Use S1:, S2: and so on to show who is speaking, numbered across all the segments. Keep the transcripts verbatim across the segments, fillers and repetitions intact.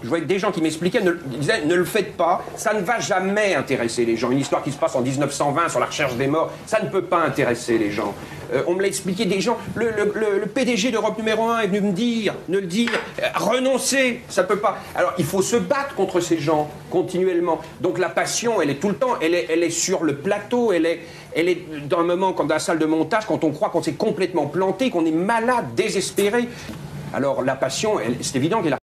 S1: voyais des gens qui m'expliquaient, ne, ils disaient, ne le faites pas, ça ne va jamais intéresser les gens. Une histoire qui se passe en dix-neuf cent vingt sur la recherche des morts, ça ne peut pas intéresser les gens. Euh, on me l'a expliqué, des gens, le, le, le, le P D G d'Europe numéro un est venu me dire, ne le dire, euh, renoncer, ça peut pas. Alors il faut se battre contre ces gens continuellement. Donc la passion, elle est tout le temps, elle est, elle est sur le plateau, elle est, elle est dans un moment, comme dans la salle de montage, quand on croit qu'on s'est complètement planté, qu'on est malade, désespéré. Alors la passion, elle, c'est évident qu'elle a...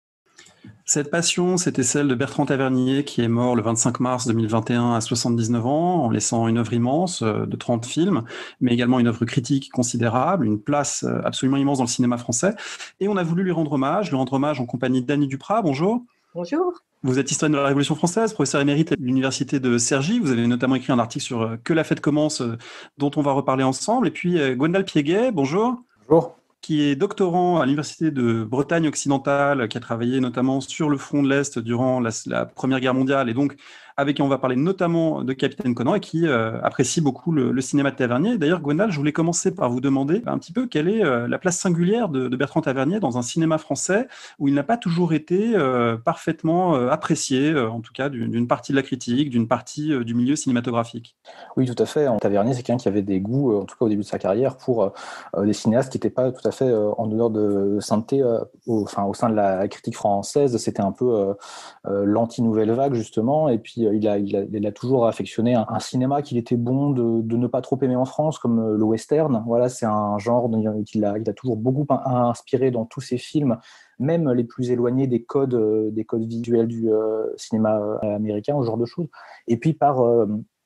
S2: Cette passion, c'était celle de Bertrand Tavernier, qui est mort le vingt-cinq mars deux mille vingt et un à soixante-dix-neuf ans, en laissant une œuvre immense de trente films, mais également une œuvre critique considérable, une place absolument immense dans le cinéma français. Et on a voulu lui rendre hommage, lui rendre hommage en compagnie d'Annie Duprat. Bonjour.
S3: Bonjour.
S2: Vous êtes historienne de la Révolution française, professeur émérite à l'université de Cergy. Vous avez notamment écrit un article sur Que la fête commence, dont on va reparler ensemble. Et puis Gwendal Piéguet, bonjour.
S4: Bonjour. Qui
S2: est doctorant à l'Université de Bretagne occidentale, qui a travaillé notamment sur le front de l'Est durant la, la Première Guerre mondiale, et donc avec qui on va parler notamment de Capitaine Conan, et qui euh, apprécie beaucoup le, le cinéma de Tavernier. D'ailleurs, Gwendal, je voulais commencer par vous demander un petit peu quelle est euh, la place singulière de, de Bertrand Tavernier dans un cinéma français où il n'a pas toujours été euh, parfaitement euh, apprécié, euh, en tout cas d'une partie de la critique, d'une partie euh, du milieu cinématographique.
S4: Oui, tout à fait. Tavernier, c'est quelqu'un qui avait des goûts, en tout cas au début de sa carrière, pour euh, des cinéastes qui n'étaient pas tout à fait euh, en dehors de sainteté euh, au, enfin, au sein de la critique française. C'était un peu euh, euh, l'anti-nouvelle vague, justement, et puis euh, il, a, il, a, il a toujours affectionné un, un cinéma qu'il était bon de, de ne pas trop aimer en France, comme euh, le western. Voilà, c'est un genre qu'il a, il a toujours beaucoup inspiré dans tous ses films, même les plus éloignés des codes, euh, des codes visuels du euh, cinéma euh, américain, ce genre de choses. Et puis par... Euh,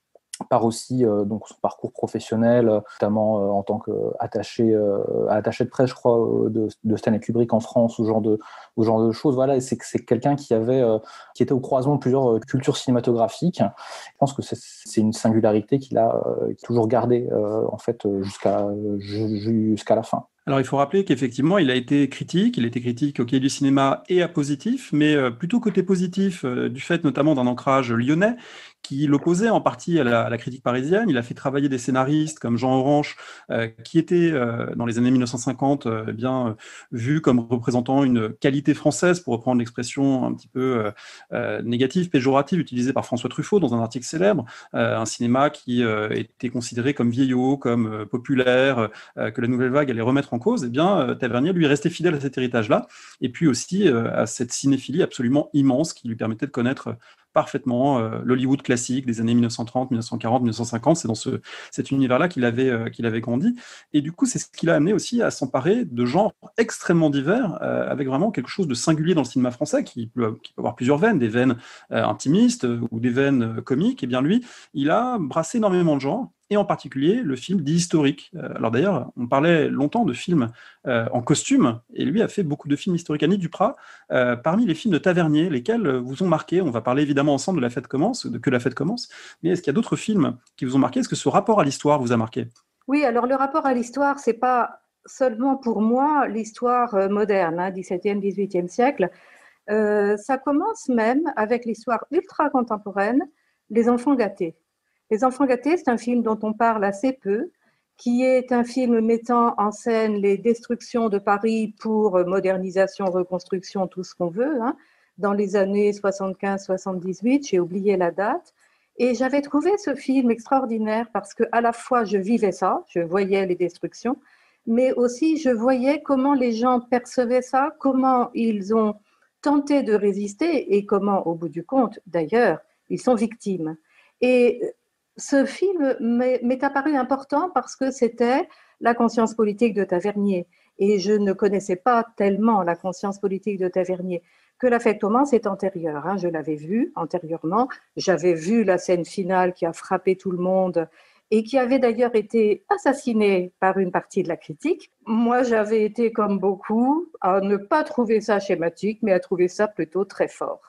S4: par aussi euh, donc son parcours professionnel, notamment euh, en tant qu'attaché euh, attaché de presse, je crois, de, de Stanley Kubrick en France, ou genre de, ou genre de choses. Voilà, c'est c'est quelqu'un qui avait, euh, qui était au croisement de plusieurs cultures cinématographiques. Je pense que c'est une singularité qu'il a euh, toujours gardée euh, en fait jusqu'à jusqu'à la fin.
S2: Alors, il faut rappeler qu'effectivement, il a été critique, il a été critique au Cahier du cinéma et à Positif, mais euh, plutôt côté positif, euh, du fait notamment d'un ancrage lyonnais, qui l'opposait en partie à la, à la critique parisienne. Il a fait travailler des scénaristes comme Jean Orange, euh, qui étaient, euh, dans les années mille neuf cent cinquante, euh, bien euh, vus comme représentant une qualité française, pour reprendre l'expression un petit peu euh, euh, négative, péjorative, utilisée par François Truffaut dans un article célèbre, euh, un cinéma qui euh, était considéré comme vieillot, comme euh, populaire, euh, que la nouvelle vague allait remettre en cause. Eh bien, euh, Tavernier lui est resté fidèle à cet héritage-là, et puis aussi euh, à cette cinéphilie absolument immense qui lui permettait de connaître parfaitement euh, l'Hollywood classique des années mille neuf cent trente, mille neuf cent quarante, mille neuf cent cinquante. C'est dans ce, cet univers-là qu'il avait, euh, qu'il avait grandi. Et du coup, c'est ce qui l'a amené aussi à s'emparer de genres extrêmement divers, euh, avec vraiment quelque chose de singulier dans le cinéma français, qui peut, qui peut avoir plusieurs veines, des veines euh, intimistes euh, ou des veines euh, comiques. Et bien lui, il a brassé énormément de genres, et en particulier le film dit historique. Euh, alors d'ailleurs, on parlait longtemps de films euh, en costume, et lui a fait beaucoup de films historiques. Annie Duprat, euh, parmi les films de Tavernier, lesquels vous ont marqué? On va parler évidemment ensemble de La Fête commence, de Que la Fête commence, mais est-ce qu'il y a d'autres films qui vous ont marqué? Est-ce que ce rapport à l'histoire vous a marqué?
S3: Oui, alors le rapport à l'histoire, c'est pas seulement pour moi l'histoire moderne, hein, dix-septième, dix-huitième siècle. Euh, ça commence même avec l'histoire ultra contemporaine, Les Enfants gâtés. Les Enfants gâtés, c'est un film dont on parle assez peu, qui est un film mettant en scène les destructions de Paris pour modernisation, reconstruction, tout ce qu'on veut, hein, dans les années soixante-quinze soixante-dix-huit, j'ai oublié la date. Et j'avais trouvé ce film extraordinaire parce que à la fois je vivais ça, je voyais les destructions, mais aussi je voyais comment les gens percevaient ça, comment ils ont tenté de résister et comment, au bout du compte, d'ailleurs, ils sont victimes. Et ce film m'est apparu important parce que c'était la conscience politique de Tavernier. Et je ne connaissais pas tellement la conscience politique de Tavernier. Que la fête commence est antérieure, hein, je l'avais vu antérieurement. J'avais vu la scène finale qui a frappé tout le monde et qui avait d'ailleurs été assassinée par une partie de la critique. Moi, j'avais été, comme beaucoup, à ne pas trouver ça schématique, mais à trouver ça plutôt très fort.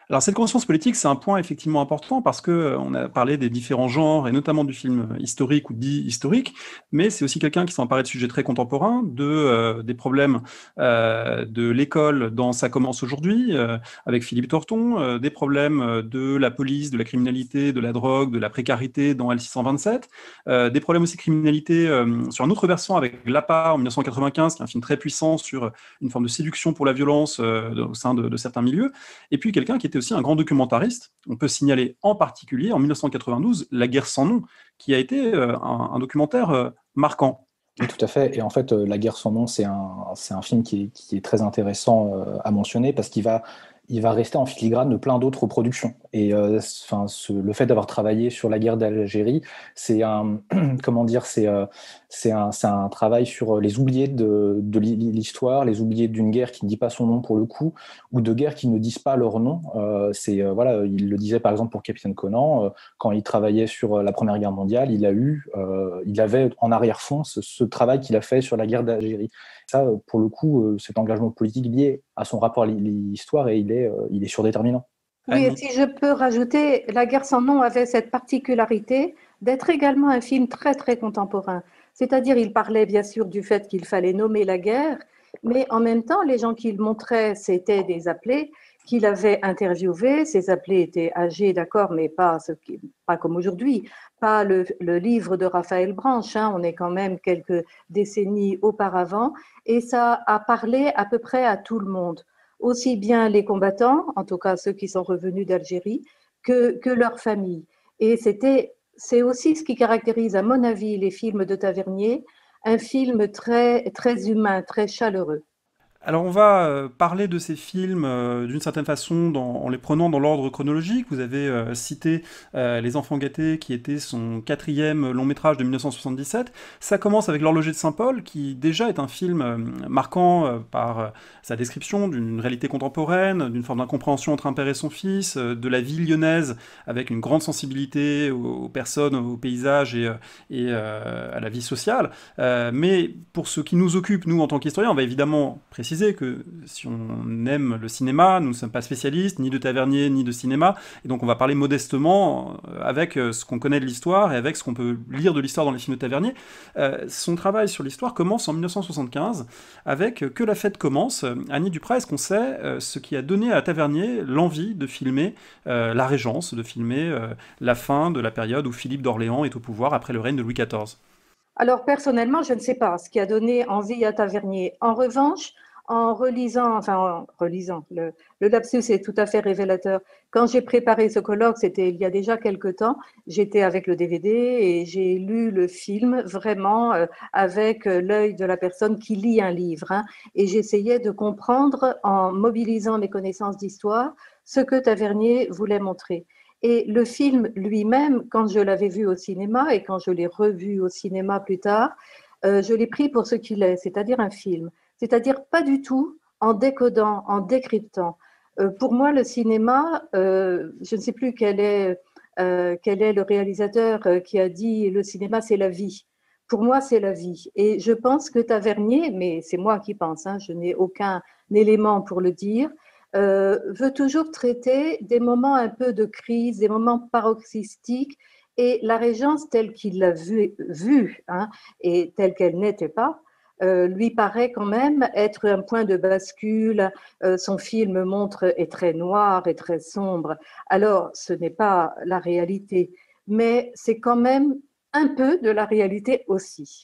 S2: Alors cette conscience politique, c'est un point effectivement important parce que euh, on a parlé des différents genres et notamment du film historique ou dit historique, mais c'est aussi quelqu'un qui s'emparait de sujets très contemporains, de euh, des problèmes euh, de l'école dans Ça commence aujourd'hui euh, avec Philippe Torton, euh, des problèmes de la police, de la criminalité, de la drogue, de la précarité dans L six cent vingt-sept, euh, des problèmes aussi de criminalité euh, sur un autre versant avec L'A P A en mille neuf cent quatre-vingt-quinze, qui est un film très puissant sur une forme de séduction pour la violence euh, au sein de, de certains milieux, et puis quelqu'un qui était aussi un grand documentariste. On peut signaler en particulier, en mille neuf cent quatre-vingt-douze, La guerre sans nom, qui a été euh, un, un documentaire euh, marquant.
S4: Oui, tout à fait. Et en fait, euh, La guerre sans nom, c'est un, c'est un film qui est, qui est très intéressant euh, à mentionner parce qu'il va, il va rester en filigrane de plein d'autres productions. Et euh, enfin, ce, le fait d'avoir travaillé sur la guerre d'Algérie, c'est un, comment dire, c'est, euh, c'est un, c'est un travail sur les oubliés de, de l'histoire, les oubliés d'une guerre qui ne dit pas son nom pour le coup, ou de guerres qui ne disent pas leur nom. Euh, c'est, euh, voilà, il le disait par exemple pour Capitaine Conan, euh, quand il travaillait sur la Première Guerre mondiale, il a eu, euh, il avait en arrière-fond ce, ce travail qu'il a fait sur la guerre d'Algérie. Ça, pour le coup, euh, cet engagement politique lié à son rapport à l'histoire, et il est, euh, il est surdéterminant.
S3: Oui, et si je peux rajouter, La guerre sans nom avait cette particularité d'être également un film très très contemporain. C'est-à-dire, il parlait bien sûr du fait qu'il fallait nommer la guerre, mais en même temps, les gens qu'il montrait, c'était des appelés qu'il avait interviewés. Ces appelés étaient âgés, d'accord, mais pas, ce qui, pas comme aujourd'hui, pas le, le livre de Raphaël Branche, hein, on est quand même quelques décennies auparavant, et ça a parlé à peu près à tout le monde, aussi bien les combattants, en tout cas ceux qui sont revenus d'Algérie, que, que leurs familles. Et c'était, c'est aussi ce qui caractérise, à mon avis, les films de Tavernier, un film très, très humain, très chaleureux.
S2: Alors on va euh, parler de ces films euh, d'une certaine façon dans, en les prenant dans l'ordre chronologique. Vous avez euh, cité euh, Les Enfants gâtés qui était son quatrième long métrage de mille neuf cent soixante-dix-sept. Ça commence avec L'Horloger de Saint-Paul qui déjà est un film euh, marquant euh, par euh, sa description d'une réalité contemporaine, d'une forme d'incompréhension entre un père et son fils, euh, de la vie lyonnaise avec une grande sensibilité aux, aux personnes, aux paysages et, et euh, à la vie sociale. Euh, mais pour ce qui nous occupe, nous en tant qu'historiens, on va évidemment préciser que si on aime le cinéma, nous ne sommes pas spécialistes ni de Tavernier ni de cinéma, et donc on va parler modestement avec ce qu'on connaît de l'histoire et avec ce qu'on peut lire de l'histoire dans les films de Tavernier. Euh, son travail sur l'histoire commence en mille neuf cent soixante-quinze avec Que la fête commence. Annie Duprat, est-ce qu'on sait euh, ce qui a donné à Tavernier l'envie de filmer euh, la Régence, de filmer euh, la fin de la période où Philippe d'Orléans est au pouvoir après le règne de Louis quatorze?
S3: Alors personnellement, je ne sais pas ce qui a donné envie à Tavernier. En revanche, en relisant, enfin en relisant, le, le lapsus est tout à fait révélateur. Quand j'ai préparé ce colloque, c'était il y a déjà quelque temps, j'étais avec le D V D et j'ai lu le film vraiment euh, avec l'œil de la personne qui lit un livre. Hein, et j'essayais de comprendre, en mobilisant mes connaissances d'histoire, ce que Tavernier voulait montrer. Et le film lui-même, quand je l'avais vu au cinéma et quand je l'ai revu au cinéma plus tard, euh, je l'ai pris pour ce qu'il est, c'est-à-dire un film. C'est-à-dire pas du tout en décodant, en décryptant. Euh, pour moi, le cinéma, euh, je ne sais plus quel est, euh, quel est le réalisateur qui a dit « le cinéma, c'est la vie ». Pour moi, c'est la vie. Et je pense que Tavernier, mais c'est moi qui pense, hein, je n'ai aucun élément pour le dire, euh, veut toujours traiter des moments un peu de crise, des moments paroxystiques, et la Régence telle qu'il l'a vue, vue, hein, et telle qu'elle n'était pas, Euh, lui paraît quand même être un point de bascule. Euh, son film montre est très noir et très sombre. Alors, ce n'est pas la réalité, mais c'est quand même un peu de la réalité aussi.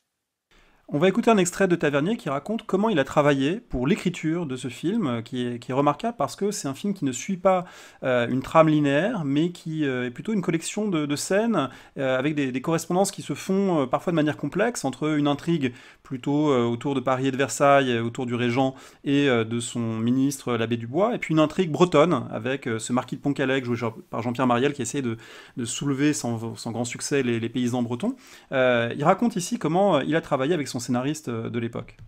S2: On va écouter un extrait de Tavernier qui raconte comment il a travaillé pour l'écriture de ce film, qui est, qui est remarquable parce que c'est un film qui ne suit pas euh, une trame linéaire, mais qui euh, est plutôt une collection de, de scènes euh, avec des, des correspondances qui se font euh, parfois de manière complexe entre une intrigue plutôt euh, autour de Paris et de Versailles, autour du régent et euh, de son ministre, l'abbé Dubois, et puis une intrigue bretonne avec euh, ce marquis de Pontcallec joué par Jean-Pierre Mariel qui essaie de, de soulever sans, sans grand succès les, les paysans bretons. Euh, il raconte ici comment euh, il a travaillé avec son scénariste de l'époque.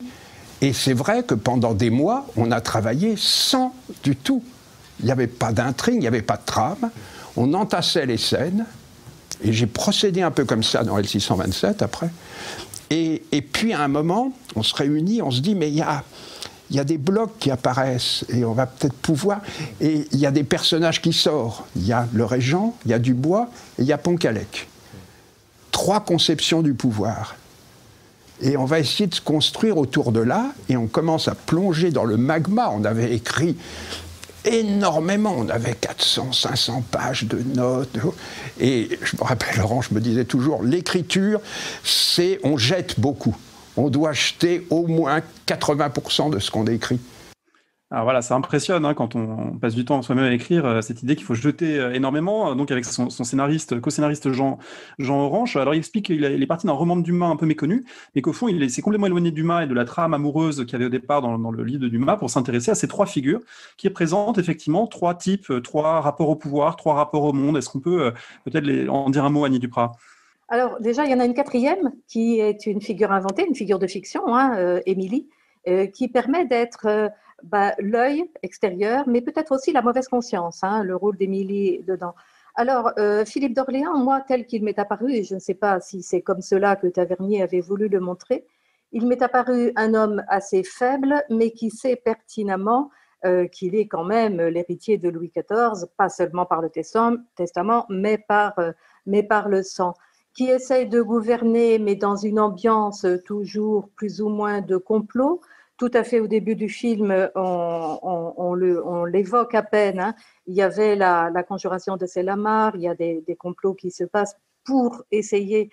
S5: Et c'est vrai que pendant des mois, on a travaillé sans du tout. Il n'y avait pas d'intrigue, il n'y avait pas de trame. On entassait les scènes. Et j'ai procédé un peu comme ça dans L six cent vingt-sept après. Et, et puis à un moment, on se réunit, on se dit, mais il y a, il y a des blocs qui apparaissent, et on va peut-être pouvoir... Et il y a des personnages qui sortent. Il y a le régent, il y a Dubois, et il y a Pontcallec. Trois conceptions du pouvoir. Et on va essayer de se construire autour de là, et on commence à plonger dans le magma. On avait écrit énormément, on avait quatre cents, cinq cents pages de notes. Et je me rappelle, Laurent, je me disais toujours, l'écriture, c'est on jette beaucoup. On doit jeter au moins quatre-vingts pour cent de ce qu'on écrit.
S2: Alors voilà, ça impressionne hein, quand on, on passe du temps soi-même à écrire, euh, cette idée qu'il faut jeter euh, énormément, donc avec son, son scénariste, co-scénariste Jean, Jean Orange. Alors il explique qu'il a- il est parti d'un roman de Dumas un peu méconnu, mais qu'au fond il est- s'est complètement éloigné de Dumas et de la trame amoureuse qu'il y avait au départ dans, dans le livre de Dumas pour s'intéresser à ces trois figures qui représentent effectivement trois types, euh, trois rapports au pouvoir, trois rapports au monde. Est-ce qu'on peut euh, peut-être les- en dire un mot, Annie Duprat?
S3: Alors déjà, il y en a une quatrième qui est une figure inventée, une figure de fiction, hein, euh, Émilie, euh, qui permet d'être euh, bah, l'œil extérieur, mais peut-être aussi la mauvaise conscience, hein, le rôle d'Émilie dedans. Alors, euh, Philippe d'Orléans, moi, tel qu'il m'est apparu, et je ne sais pas si c'est comme cela que Tavernier avait voulu le montrer, il m'est apparu un homme assez faible, mais qui sait pertinemment euh, qu'il est quand même l'héritier de Louis quatorze, pas seulement par le testament, mais par, euh, mais par le sang, qui essaye de gouverner, mais dans une ambiance toujours plus ou moins de complot. Tout à fait au début du film, on, on, on, le, on l'évoque à peine. Hein. Il y avait la, la conjuration de Sellamar, il y a des, des complots qui se passent pour essayer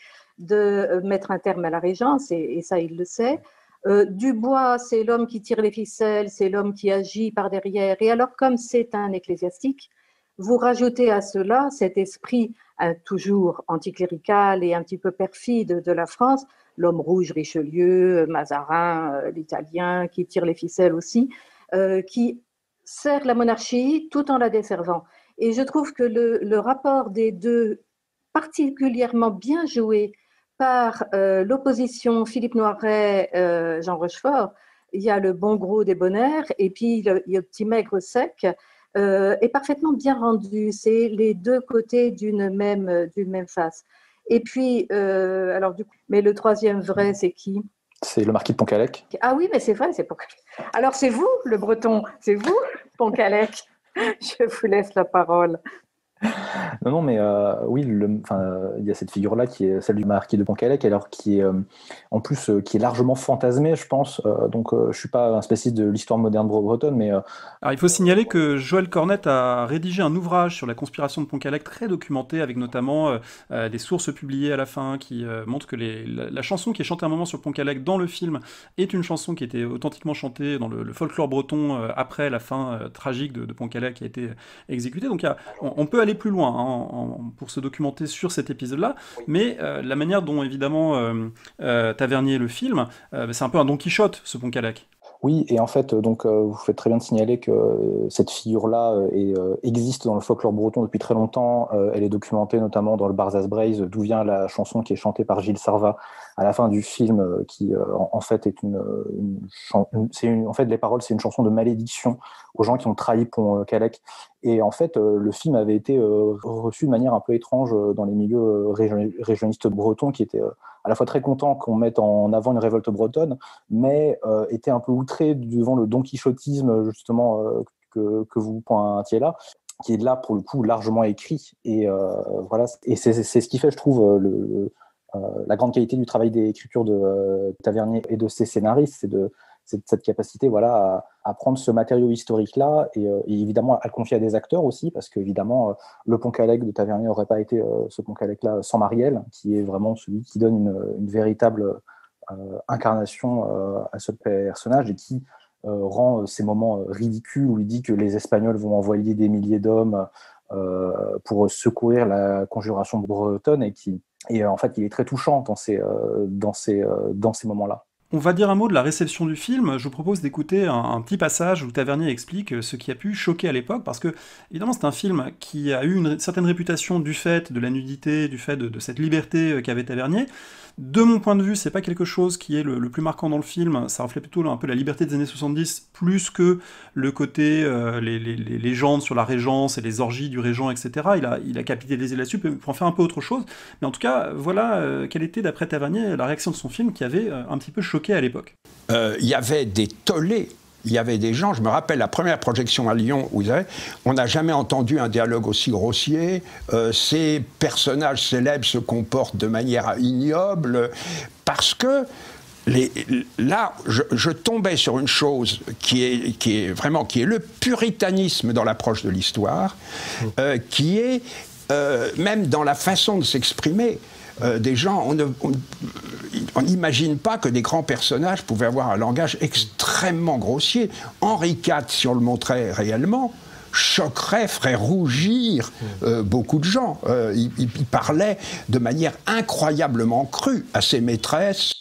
S3: de mettre un terme à la régence, et, et ça, il le sait. Euh, Dubois, c'est l'homme qui tire les ficelles, c'est l'homme qui agit par derrière. Et alors, comme c'est un ecclésiastique, vous rajoutez à cela cet esprit euh, toujours anticlérical et un petit peu perfide de la France, l'homme rouge Richelieu, Mazarin, euh, l'italien, qui tire les ficelles aussi, euh, qui sert la monarchie tout en la desservant. Et je trouve que le, le rapport des deux, particulièrement bien joué par euh, l'opposition Philippe Noiret, euh, Jean Rochefort, il y a le bon gros débonnaire et puis le, il y a le petit maigre sec, euh, est parfaitement bien rendu. C'est les deux côtés d'une même, d'une même face. Et puis, euh, alors du coup, mais le troisième vrai, c'est qui?
S4: C'est le marquis de Pontcallec.
S3: Ah oui, mais c'est vrai, c'est Pontcallec. Alors c'est vous, le breton, c'est vous, Pontcallec. Je vous laisse la parole.
S4: Non, non, mais euh, oui, le, enfin, il y a cette figure-là qui est celle du marquis de Pontcallec, alors qui est euh, en plus euh, qui est largement fantasmée, je pense. Euh, donc, euh, je suis pas un spécialiste de l'histoire moderne bretonne, mais euh,
S2: Alors, il faut signaler que Joël Cornette a rédigé un ouvrage sur la conspiration de Pontcallec très documenté, avec notamment euh, euh, des sources publiées à la fin qui euh, montrent que les, la, la chanson qui est chantée à un moment sur Pontcallec dans le film est une chanson qui était authentiquement chantée dans le, le folklore breton euh, après la fin euh, tragique de, de Pontcallec qui a été exécutée. Donc, il y a, on, on peut aller plus loin hein, en, en, pour se documenter sur cet épisode-là, mais euh, la manière dont évidemment euh, euh, Tavernier le film, euh, c'est un peu un Don Quichotte, ce Pontcallec.
S4: Oui, et en fait, donc, euh, vous faites très bien de signaler que euh, cette figure-là euh, est, euh, existe dans le folklore breton depuis très longtemps. Euh, elle est documentée notamment dans le Barzaz Braise, d'où vient la chanson qui est chantée par Gilles Sarvat à la fin du film, euh, qui euh, en, en fait est une, une, une, c'est une, en fait les paroles, c'est une chanson de malédiction aux gens qui ont trahi Pontcallec. Et en fait, euh, le film avait été euh, reçu de manière un peu étrange euh, dans les milieux euh, région, régionalistes bretons, qui étaient euh, à la fois très contents qu'on mette en avant une révolte bretonne, mais euh, étaient un peu outrés devant le don quichotisme justement euh, que, que vous pointiez là, qui est là pour le coup largement écrit. Et euh, voilà, et c'est, c'est ce qui fait, je trouve, le, le, euh, la grande qualité du travail d'écriture de euh, Tavernier et de ses scénaristes, c'est de c'est cette capacité voilà, à, à prendre ce matériau historique-là et, euh, et évidemment à le confier à des acteurs aussi, parce qu'évidemment, euh, le Pontcallec de Tavernier n'aurait pas été euh, ce Pontcallec-là sans Marielle, qui est vraiment celui qui donne une, une véritable euh, incarnation euh, à ce personnage et qui euh, rend ces moments ridicules où il dit que les Espagnols vont envoyer des milliers d'hommes euh, pour secourir la conjuration bretonne et qui et en fait, il est très touchant dans ces, euh, dans ces, euh, dans ces moments-là.
S2: On va dire un mot de la réception du film. Je vous propose d'écouter un, un petit passage où Tavernier explique ce qui a pu choquer à l'époque, parce que, évidemment, c'est un film qui a eu une certaine réputation du fait de la nudité, du fait de, de cette liberté qu'avait Tavernier. De mon point de vue, c'est pas quelque chose qui est le, le plus marquant dans le film, ça reflète plutôt un peu la liberté des années soixante-dix, plus que le côté, euh, les, les, les légendes sur la régence et les orgies du régent, et cetera. Il a, il a capitalisé là-dessus pour en faire un peu autre chose. Mais en tout cas, voilà euh, quelle était, d'après Tavernier, la réaction de son film qui avait euh, un petit peu choqué à l'époque.
S5: Il euh, y avait des tollés il y avait des gens, je me rappelle la première projection à Lyon, où vous avez, on n'a jamais entendu un dialogue aussi grossier, euh, ces personnages célèbres se comportent de manière ignoble, parce que les, là, je, je tombais sur une chose qui est, qui est vraiment qui est le puritanisme dans l'approche de l'histoire, euh, qui est, euh, même dans la façon de s'exprimer, Euh, des gens, on n'imagine pas que des grands personnages pouvaient avoir un langage extrêmement grossier. Henri quatre, si on le montrait réellement, choquerait, ferait rougir euh, beaucoup de gens. Euh, il, il parlait de manière incroyablement crue à ses maîtresses.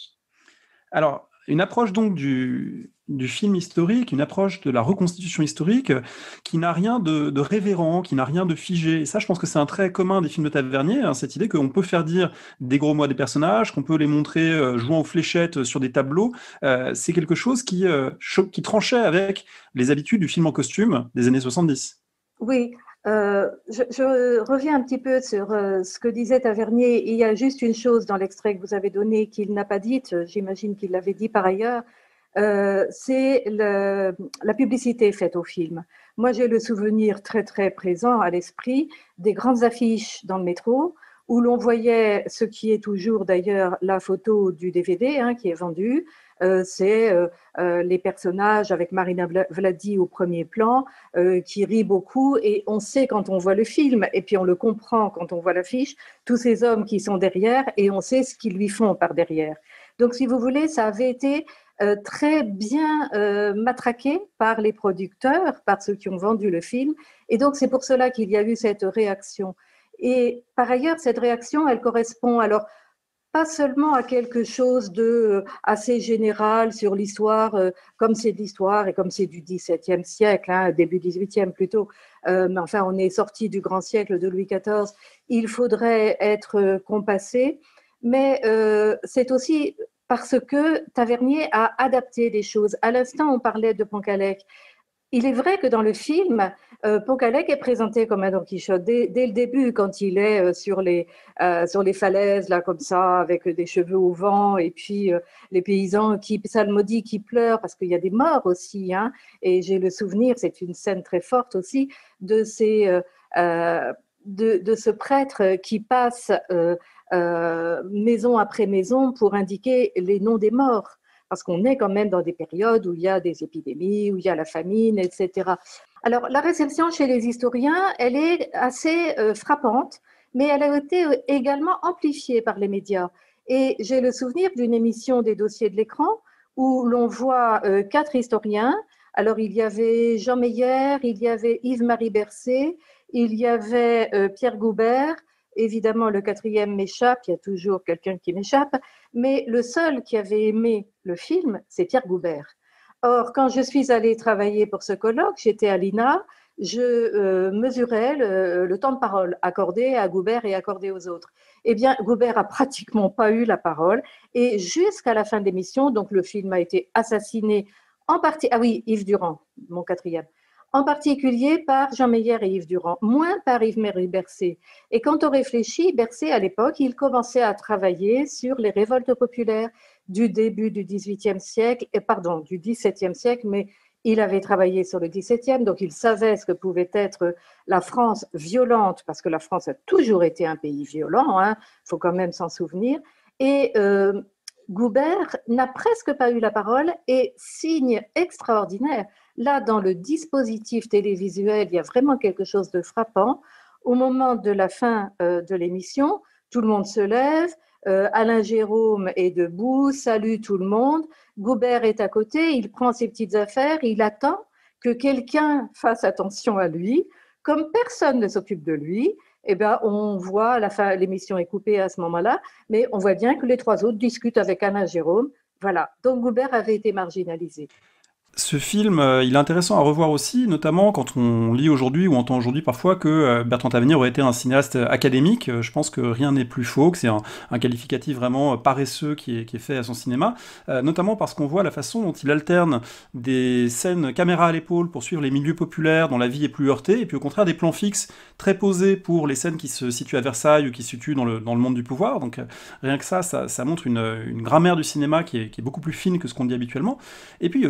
S2: Alors, une approche donc du, du film historique, une approche de la reconstitution historique euh, qui n'a rien de, de révérend, qui n'a rien de figé. Et ça, je pense que c'est un trait commun des films de Tavernier, hein, cette idée qu'on peut faire dire des gros mots à des personnages, qu'on peut les montrer euh, jouant aux fléchettes sur des tableaux. Euh, c'est quelque chose qui, euh, qui tranchait avec les habitudes du film en costume des années soixante-dix.
S3: Oui, euh, je, je reviens un petit peu sur euh, ce que disait Tavernier. Il y a juste une chose dans l'extrait que vous avez donné qu'il n'a pas dite, j'imagine qu'il l'avait dit par ailleurs, euh, c'est le, la publicité faite au film. Moi, j'ai le souvenir très très présent à l'esprit des grandes affiches dans le métro où l'on voyait ce qui est toujours d'ailleurs la photo du D V D hein, qui est vendu. Euh, c'est euh, euh, les personnages avec Marina Vladi au premier plan euh, qui rit beaucoup et on sait quand on voit le film et puis on le comprend quand on voit l'affiche, tous ces hommes qui sont derrière et on sait ce qu'ils lui font par derrière. Donc si vous voulez, ça avait été euh, très bien euh, matraqué par les producteurs, par ceux qui ont vendu le film et donc c'est pour cela qu'il y a eu cette réaction. Et par ailleurs, cette réaction, elle correspond alors pas seulement à quelque chose de assez général sur l'histoire, euh, comme c'est de l'histoire et comme c'est du dix-septième siècle, hein, début dix-huitième plutôt, euh, mais enfin on est sorti du grand siècle de Louis quatorze, il faudrait être compassé, mais euh, c'est aussi parce que Tavernier a adapté des choses. À l'instant, on parlait de Poncallec. Il est vrai que dans le film, euh, Poncallec est présenté comme un Don Quichotte dès, dès le début, quand il est euh, sur, les, euh, sur les falaises, là, comme ça, avec des cheveux au vent, et puis euh, les paysans qui psalmodient, qui pleurent, parce qu'il y a des morts aussi. Hein, et j'ai le souvenir, c'est une scène très forte aussi, de, ces, euh, euh, de, de ce prêtre qui passe euh, euh, maison après maison pour indiquer les noms des morts. Parce qu'on est quand même dans des périodes où il y a des épidémies, où il y a la famine, et cetera. Alors, la réception chez les historiens, elle est assez euh, frappante, mais elle a été également amplifiée par les médias. Et j'ai le souvenir d'une émission des dossiers de l'écran où l'on voit euh, quatre historiens. Alors, il y avait Jean Meyer, il y avait Yves-Marie Bercé, il y avait euh, Pierre Goubert. Évidemment, le quatrième m'échappe, il y a toujours quelqu'un qui m'échappe, mais le seul qui avait aimé le film, c'est Pierre Goubert. Or, quand je suis allée travailler pour ce colloque, j'étais à l'I N A, je euh, mesurais le, le temps de parole accordé à Goubert et accordé aux autres. Eh bien, Goubert a pratiquement pas eu la parole, et jusqu'à la fin de l'émission, donc le film a été assassiné en partie, ah oui, Yves Durand, mon quatrième, en particulier par Jean Meyer et Yves Durand, moins par Yves-Marie Bercé. Et quand on réfléchit, Bercé, à l'époque, il commençait à travailler sur les révoltes populaires du début du dix-huitième siècle, et pardon, du dix-septième siècle, mais il avait travaillé sur le dix-septième, donc il savait ce que pouvait être la France violente, parce que la France a toujours été un pays violent, hein, faut quand même s'en souvenir. Et euh, Goubert n'a presque pas eu la parole, et signe extraordinaire, là, dans le dispositif télévisuel, il y a vraiment quelque chose de frappant. Au moment de la fin euh, de l'émission, tout le monde se lève, euh, Alain Jérôme est debout, salue tout le monde, Goubert est à côté, il prend ses petites affaires, il attend que quelqu'un fasse attention à lui. Comme personne ne s'occupe de lui, eh ben, on voit, à la fin, l'émission est coupée à ce moment-là, mais on voit bien que les trois autres discutent avec Alain Jérôme. Voilà, donc Goubert avait été marginalisé.
S2: Ce film, euh, il est intéressant à revoir aussi, notamment quand on lit aujourd'hui ou entend aujourd'hui parfois que euh, Bertrand Tavernier aurait été un cinéaste académique. Euh, je pense que rien n'est plus faux, que c'est un, un qualificatif vraiment paresseux qui est, qui est fait à son cinéma, euh, notamment parce qu'on voit la façon dont il alterne des scènes caméra à l'épaule pour suivre les milieux populaires dont la vie est plus heurtée, et puis au contraire des plans fixes très posés pour les scènes qui se situent à Versailles ou qui se situent dans le, dans le monde du pouvoir. Donc euh, rien que ça, ça, ça montre une, une grammaire du cinéma qui est, qui est beaucoup plus fine que ce qu'on dit habituellement. Et puis il y a aussi quelque chose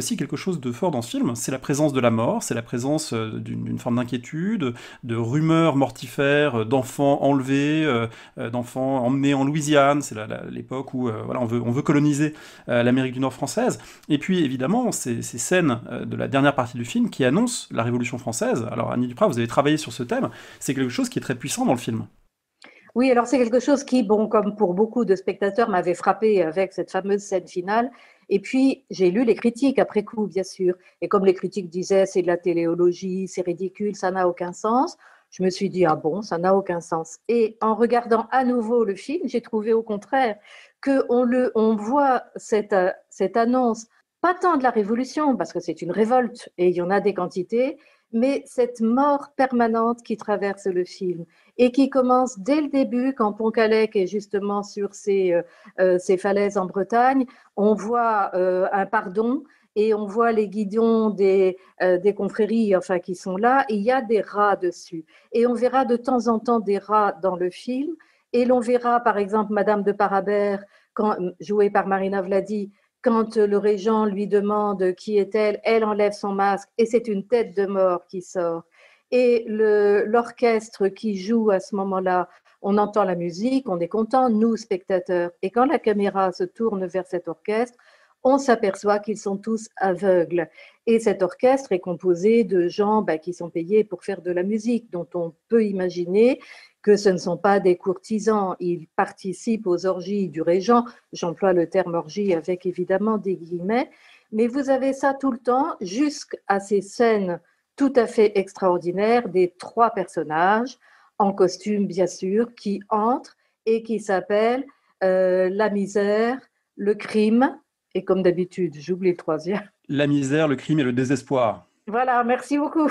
S2: chose de fort dans ce film, c'est la présence de la mort, c'est la présence euh, d'une, d'une forme d'inquiétude, de rumeurs mortifères, euh, d'enfants enlevés, euh, euh, d'enfants emmenés en Louisiane, c'est la, la, l'époque où euh, voilà, on veut, on veut coloniser euh, l'Amérique du Nord française. Et puis évidemment, ces, ces scènes euh, de la dernière partie du film qui annoncent la Révolution française. Alors Annie Duprat, vous avez travaillé sur ce thème, c'est quelque chose qui est très puissant dans le film.
S3: Oui, alors c'est quelque chose qui, bon, comme pour beaucoup de spectateurs, m'avait frappé avec cette fameuse scène finale. Et puis, j'ai lu les critiques après coup, bien sûr. Et comme les critiques disaient, c'est de la téléologie, c'est ridicule, ça n'a aucun sens, je me suis dit, ah bon, ça n'a aucun sens. Et en regardant à nouveau le film, j'ai trouvé au contraire qu'on le, on voit cette, cette annonce, pas tant de la révolution, parce que c'est une révolte et il y en a des quantités, mais cette mort permanente qui traverse le film et qui commence dès le début, quand Pont-Calais est justement sur ces, euh, ces falaises en Bretagne, on voit euh, un pardon et on voit les guidons des, euh, des confréries enfin, qui sont là, et il y a des rats dessus. Et on verra de temps en temps des rats dans le film, et l'on verra par exemple Madame de Parabère, quand, jouée par Marina Vladi, quand le régent lui demande qui est-elle, elle enlève son masque et c'est une tête de mort qui sort. Et le, l'orchestre qui joue à ce moment-là, on entend la musique, on est content, nous, spectateurs. Et quand la caméra se tourne vers cet orchestre, on s'aperçoit qu'ils sont tous aveugles. Et cet orchestre est composé de gens bah, qui sont payés pour faire de la musique, dont on peut imaginer que ce ne sont pas des courtisans, ils participent aux orgies du régent, j'emploie le terme orgie avec évidemment des guillemets, mais vous avez ça tout le temps jusqu'à ces scènes tout à fait extraordinaires des trois personnages, en costume bien sûr, qui entrent et qui s'appellent euh, la misère, le crime, et comme d'habitude, j'oublie le troisième.
S2: La misère, le crime et le désespoir.
S3: Voilà, merci beaucoup.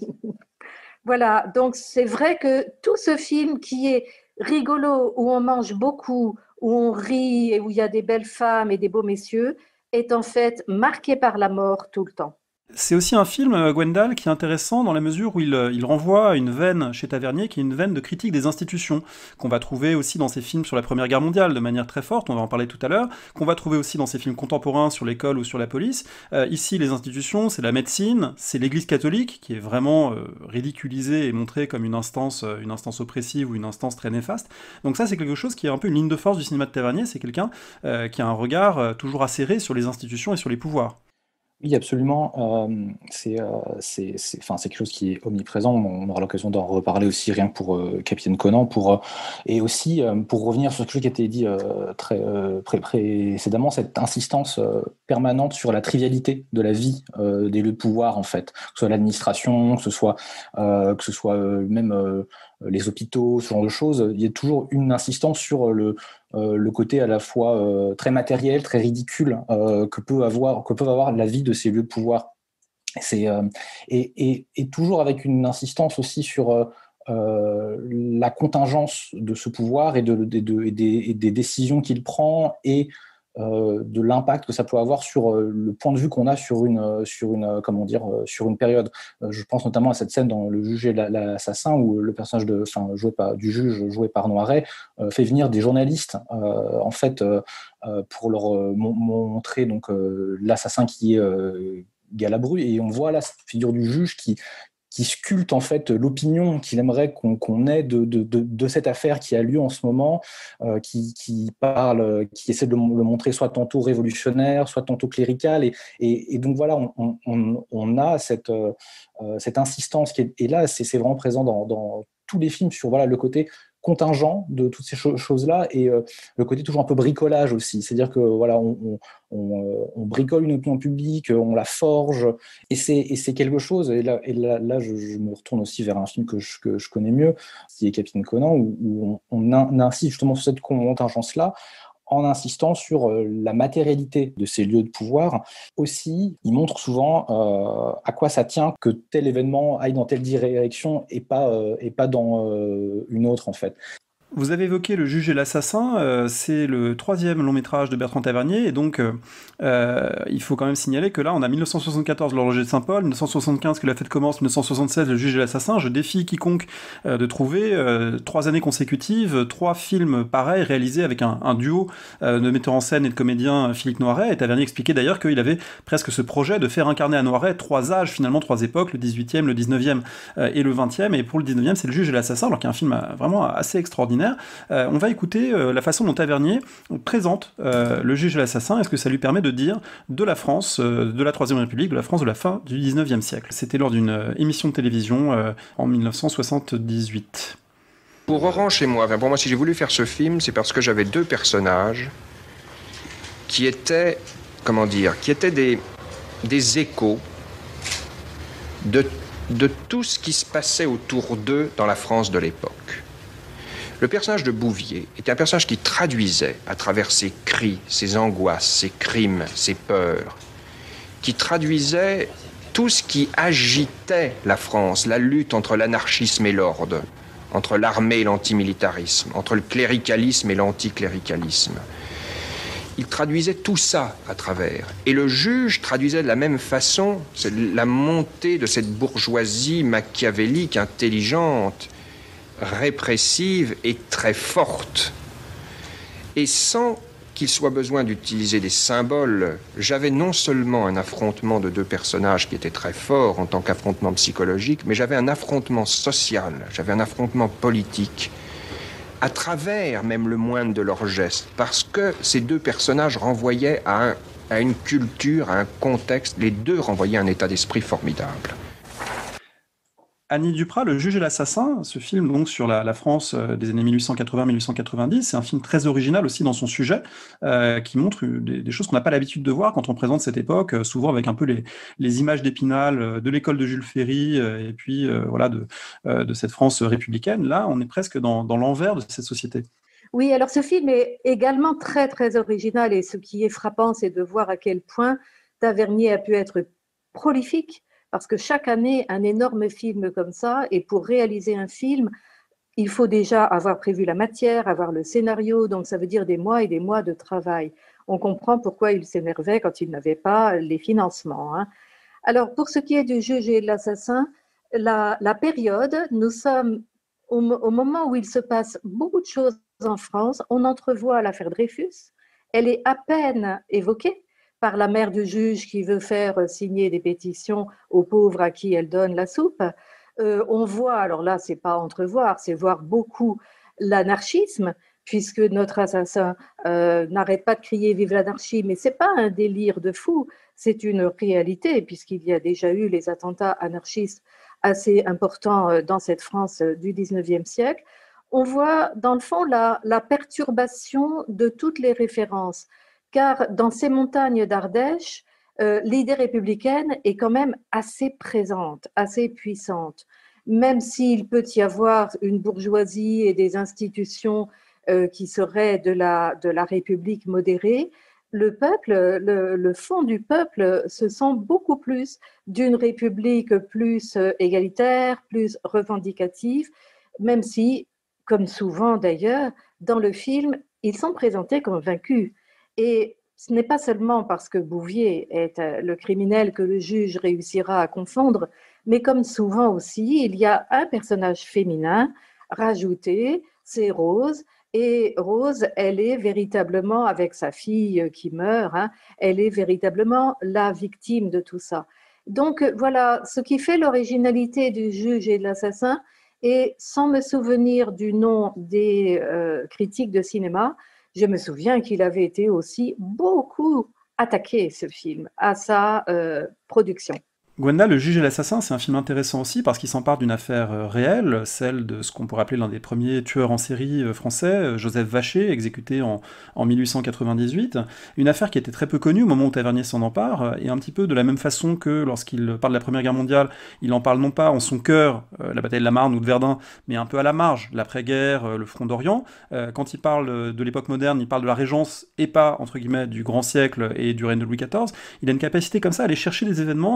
S3: Voilà, donc c'est vrai que tout ce film qui est rigolo, où on mange beaucoup, où on rit et où il y a des belles femmes et des beaux messieurs, est en fait marqué par la mort tout le temps.
S2: C'est aussi un film, euh, Gwendal, qui est intéressant dans la mesure où il, euh, il renvoie à une veine chez Tavernier, qui est une veine de critique des institutions, qu'on va trouver aussi dans ses films sur la Première Guerre mondiale de manière très forte, on va en parler tout à l'heure, qu'on va trouver aussi dans ses films contemporains sur l'école ou sur la police. Euh, ici, les institutions, c'est la médecine, c'est l'Église catholique, qui est vraiment euh, ridiculisée et montrée comme une instance, euh, une instance oppressive ou une instance très néfaste. Donc ça, c'est quelque chose qui est un peu une ligne de force du cinéma de Tavernier, c'est quelqu'un euh, qui a un regard euh, toujours acéré sur les institutions et sur les pouvoirs.
S4: Oui, absolument. Euh, c'est, euh, c'est, c'est, enfin, c'est quelque chose qui est omniprésent. On aura l'occasion d'en reparler aussi, rien que pour euh, Capitaine Conan. Pour, euh, et aussi, euh, pour revenir sur quelque chose qui a été dit euh, très euh, pré- précédemment, cette insistance euh, permanente sur la trivialité de la vie euh, des lieux de pouvoir, en fait. Que ce soit l'administration, que ce soit, euh, que ce soit euh, même euh, les hôpitaux, ce genre de choses. Il y a toujours une insistance sur le Euh, le côté à la fois euh, très matériel, très ridicule euh, que peut avoir, que peuvent avoir la vie de ces lieux de pouvoir. C'est, euh, et, et, et toujours avec une insistance aussi sur euh, euh, la contingence de ce pouvoir et, de, de, de, et, des, et des décisions qu'il prend et euh, de l'impact que ça peut avoir sur euh, le point de vue qu'on a sur une, sur une, euh, comment dire, euh, sur une période. Euh, je pense notamment à cette scène dans Le Juge et la, l'assassin où le personnage de, enfin, joué par, du juge joué par Noiret euh, fait venir des journalistes euh, en fait euh, euh, pour leur euh, montrer donc euh, l'assassin qui est euh, Galabru, et on voit là cette figure du juge qui qui sculpte en fait l'opinion qu'il aimerait qu'on, qu'on ait de, de, de, de cette affaire qui a lieu en ce moment, euh, qui, qui parle, qui essaie de le montrer soit tantôt révolutionnaire, soit tantôt clérical, et, et, et donc voilà, on, on, on a cette, euh, cette insistance qui est, et là c'est, c'est vraiment présent dans, dans tous les films sur voilà, le côté contingent de toutes ces choses-là et euh, le côté toujours un peu bricolage aussi. C'est-à-dire que voilà, on, on, on, on bricole une opinion publique, on la forge, et c'est, et c'est quelque chose. Et là, et là, là je, je me retourne aussi vers un film que je, que je connais mieux, qui est Capitaine Conan, où, où on, on insiste justement sur cette contingence-là, en insistant sur euh, la matérialité de ces lieux de pouvoir. Aussi, il montre souvent euh, à quoi ça tient que tel événement aille dans telle direction et pas, euh, et pas dans euh, une autre, en fait.
S2: Vous avez évoqué Le Juge et l'Assassin, euh, c'est le troisième long métrage de Bertrand Tavernier, et donc euh, euh, il faut quand même signaler que là on a mille neuf cent soixante-quatorze L'Horloger de Saint-Paul, mille neuf cent soixante-quinze Que la fête commence, mille neuf cent soixante-seize Le Juge et l'Assassin. Je défie quiconque euh, de trouver euh, trois années consécutives, trois films pareils réalisés avec un, un duo euh, de metteurs en scène et de comédiens, Philippe Noiret, et Tavernier expliquait d'ailleurs qu'il avait presque ce projet de faire incarner à Noiret trois âges, finalement trois époques, le dix-huitième, le dix-neuvième euh, et le vingtième, et pour le dix-neuvième c'est Le Juge et l'Assassin, alors qu'il y a un film euh, vraiment assez extraordinaire. Euh, on va écouter euh, la façon dont Tavernier présente euh, Le Juge et l'Assassin, est-ce que ça lui permet de dire de la France, euh, de la Troisième République, de la France de la fin du dix-neuvième siècle. C'était lors d'une euh, émission de télévision euh, en mille neuf cent soixante-dix-huit.
S1: Pour Orange et moi, enfin pour moi, si j'ai voulu faire ce film, c'est parce que j'avais deux personnages qui étaient, comment dire, qui étaient des, des échos de, de tout ce qui se passait autour d'eux dans la France de l'époque. Le personnage de Bouvier était un personnage qui traduisait à travers ses cris, ses angoisses, ses crimes, ses peurs, qui traduisait tout ce qui agitait la France, la lutte entre l'anarchisme et l'ordre, entre l'armée et l'antimilitarisme, entre le cléricalisme et l'anticléricalisme. Il traduisait tout ça à travers. Et le juge traduisait de la même façon la montée de cette bourgeoisie machiavélique, intelligente, répressive et très forte. Et sans qu'il soit besoin d'utiliser des symboles, j'avais non seulement un affrontement de deux personnages qui étaient très forts en tant qu'affrontement psychologique, mais j'avais un affrontement social, j'avais un affrontement politique, à travers même le moindre de leurs gestes, parce que ces deux personnages renvoyaient à, un, à une culture, à un contexte, les deux renvoyaient à un état d'esprit formidable.
S2: Annie Duprat, Le Juge et l'Assassin, ce film donc sur la, la France euh, des années mille huit cent quatre-vingts mille huit cent quatre-vingt-dix, c'est un film très original aussi dans son sujet, euh, qui montre des, des choses qu'on n'a pas l'habitude de voir quand on présente cette époque, euh, souvent avec un peu les, les images d'Épinal, euh, de l'école de Jules Ferry, euh, et puis euh, voilà de, euh, de cette France républicaine. Là, on est presque dans, dans l'envers de cette société.
S3: Oui, alors ce film est également très très original, et ce qui est frappant, c'est de voir à quel point Tavernier a pu être prolifique. Parce que chaque année, un énorme film comme ça, et pour réaliser un film, il faut déjà avoir prévu la matière, avoir le scénario, donc ça veut dire des mois et des mois de travail. On comprend pourquoi il s'énervait quand il n'avait pas les financements. Hein. Alors, pour ce qui est du Juge et de l'Assassin, la, la période, nous sommes au, au moment où il se passe beaucoup de choses en France. On entrevoit l'affaire Dreyfus, elle est à peine évoquée par la mère du juge qui veut faire signer des pétitions aux pauvres à qui elle donne la soupe. Euh, on voit, alors là, c'est pas entrevoir, c'est voir beaucoup l'anarchisme, puisque notre assassin euh, n'arrête pas de crier « Vive l'anarchie », mais c'est pas un délire de fou, c'est une réalité, puisqu'il y a déjà eu les attentats anarchistes assez importants dans cette France du dix-neuvième siècle. On voit, dans le fond, la, la perturbation de toutes les références. Car dans ces montagnes d'Ardèche, euh, l'idée républicaine est quand même assez présente, assez puissante. Même s'il peut y avoir une bourgeoisie et des institutions euh, qui seraient de la, de la République modérée, le peuple, le, le fond du peuple se sent beaucoup plus d'une République plus égalitaire, plus revendicative, même si, comme souvent d'ailleurs, dans le film, ils sont présentés comme vaincus. Et ce n'est pas seulement parce que Bouvier est le criminel que le juge réussira à confondre, mais comme souvent aussi, il y a un personnage féminin rajouté, c'est Rose. Et Rose, elle est véritablement, avec sa fille qui meurt, hein, elle est véritablement la victime de tout ça. Donc voilà, ce qui fait l'originalité du Juge et de l'Assassin, et sans me souvenir du nom des euh, critiques de cinéma, je me souviens qu'il avait été aussi beaucoup attaqué, ce film, à sa euh, production.
S2: Gwenda, Le Juge et l'Assassin, c'est un film intéressant aussi parce qu'il s'empare d'une affaire euh, réelle, celle de ce qu'on pourrait appeler l'un des premiers tueurs en série euh, français, euh, Joseph Vacher, exécuté en, en mille huit cent quatre-vingt-dix-huit. Une affaire qui était très peu connue au moment où Tavernier s'en empare, euh, et un petit peu de la même façon que lorsqu'il parle de la Première Guerre mondiale, il en parle non pas en son cœur, euh, la bataille de la Marne ou de Verdun, mais un peu à la marge, l'après-guerre, euh, le front d'Orient. Euh, quand il parle de l'époque moderne, il parle de la Régence et pas, entre guillemets, du grand siècle et du règne de Louis quatorze. Il a une capacité comme ça à aller chercher des événements euh, à la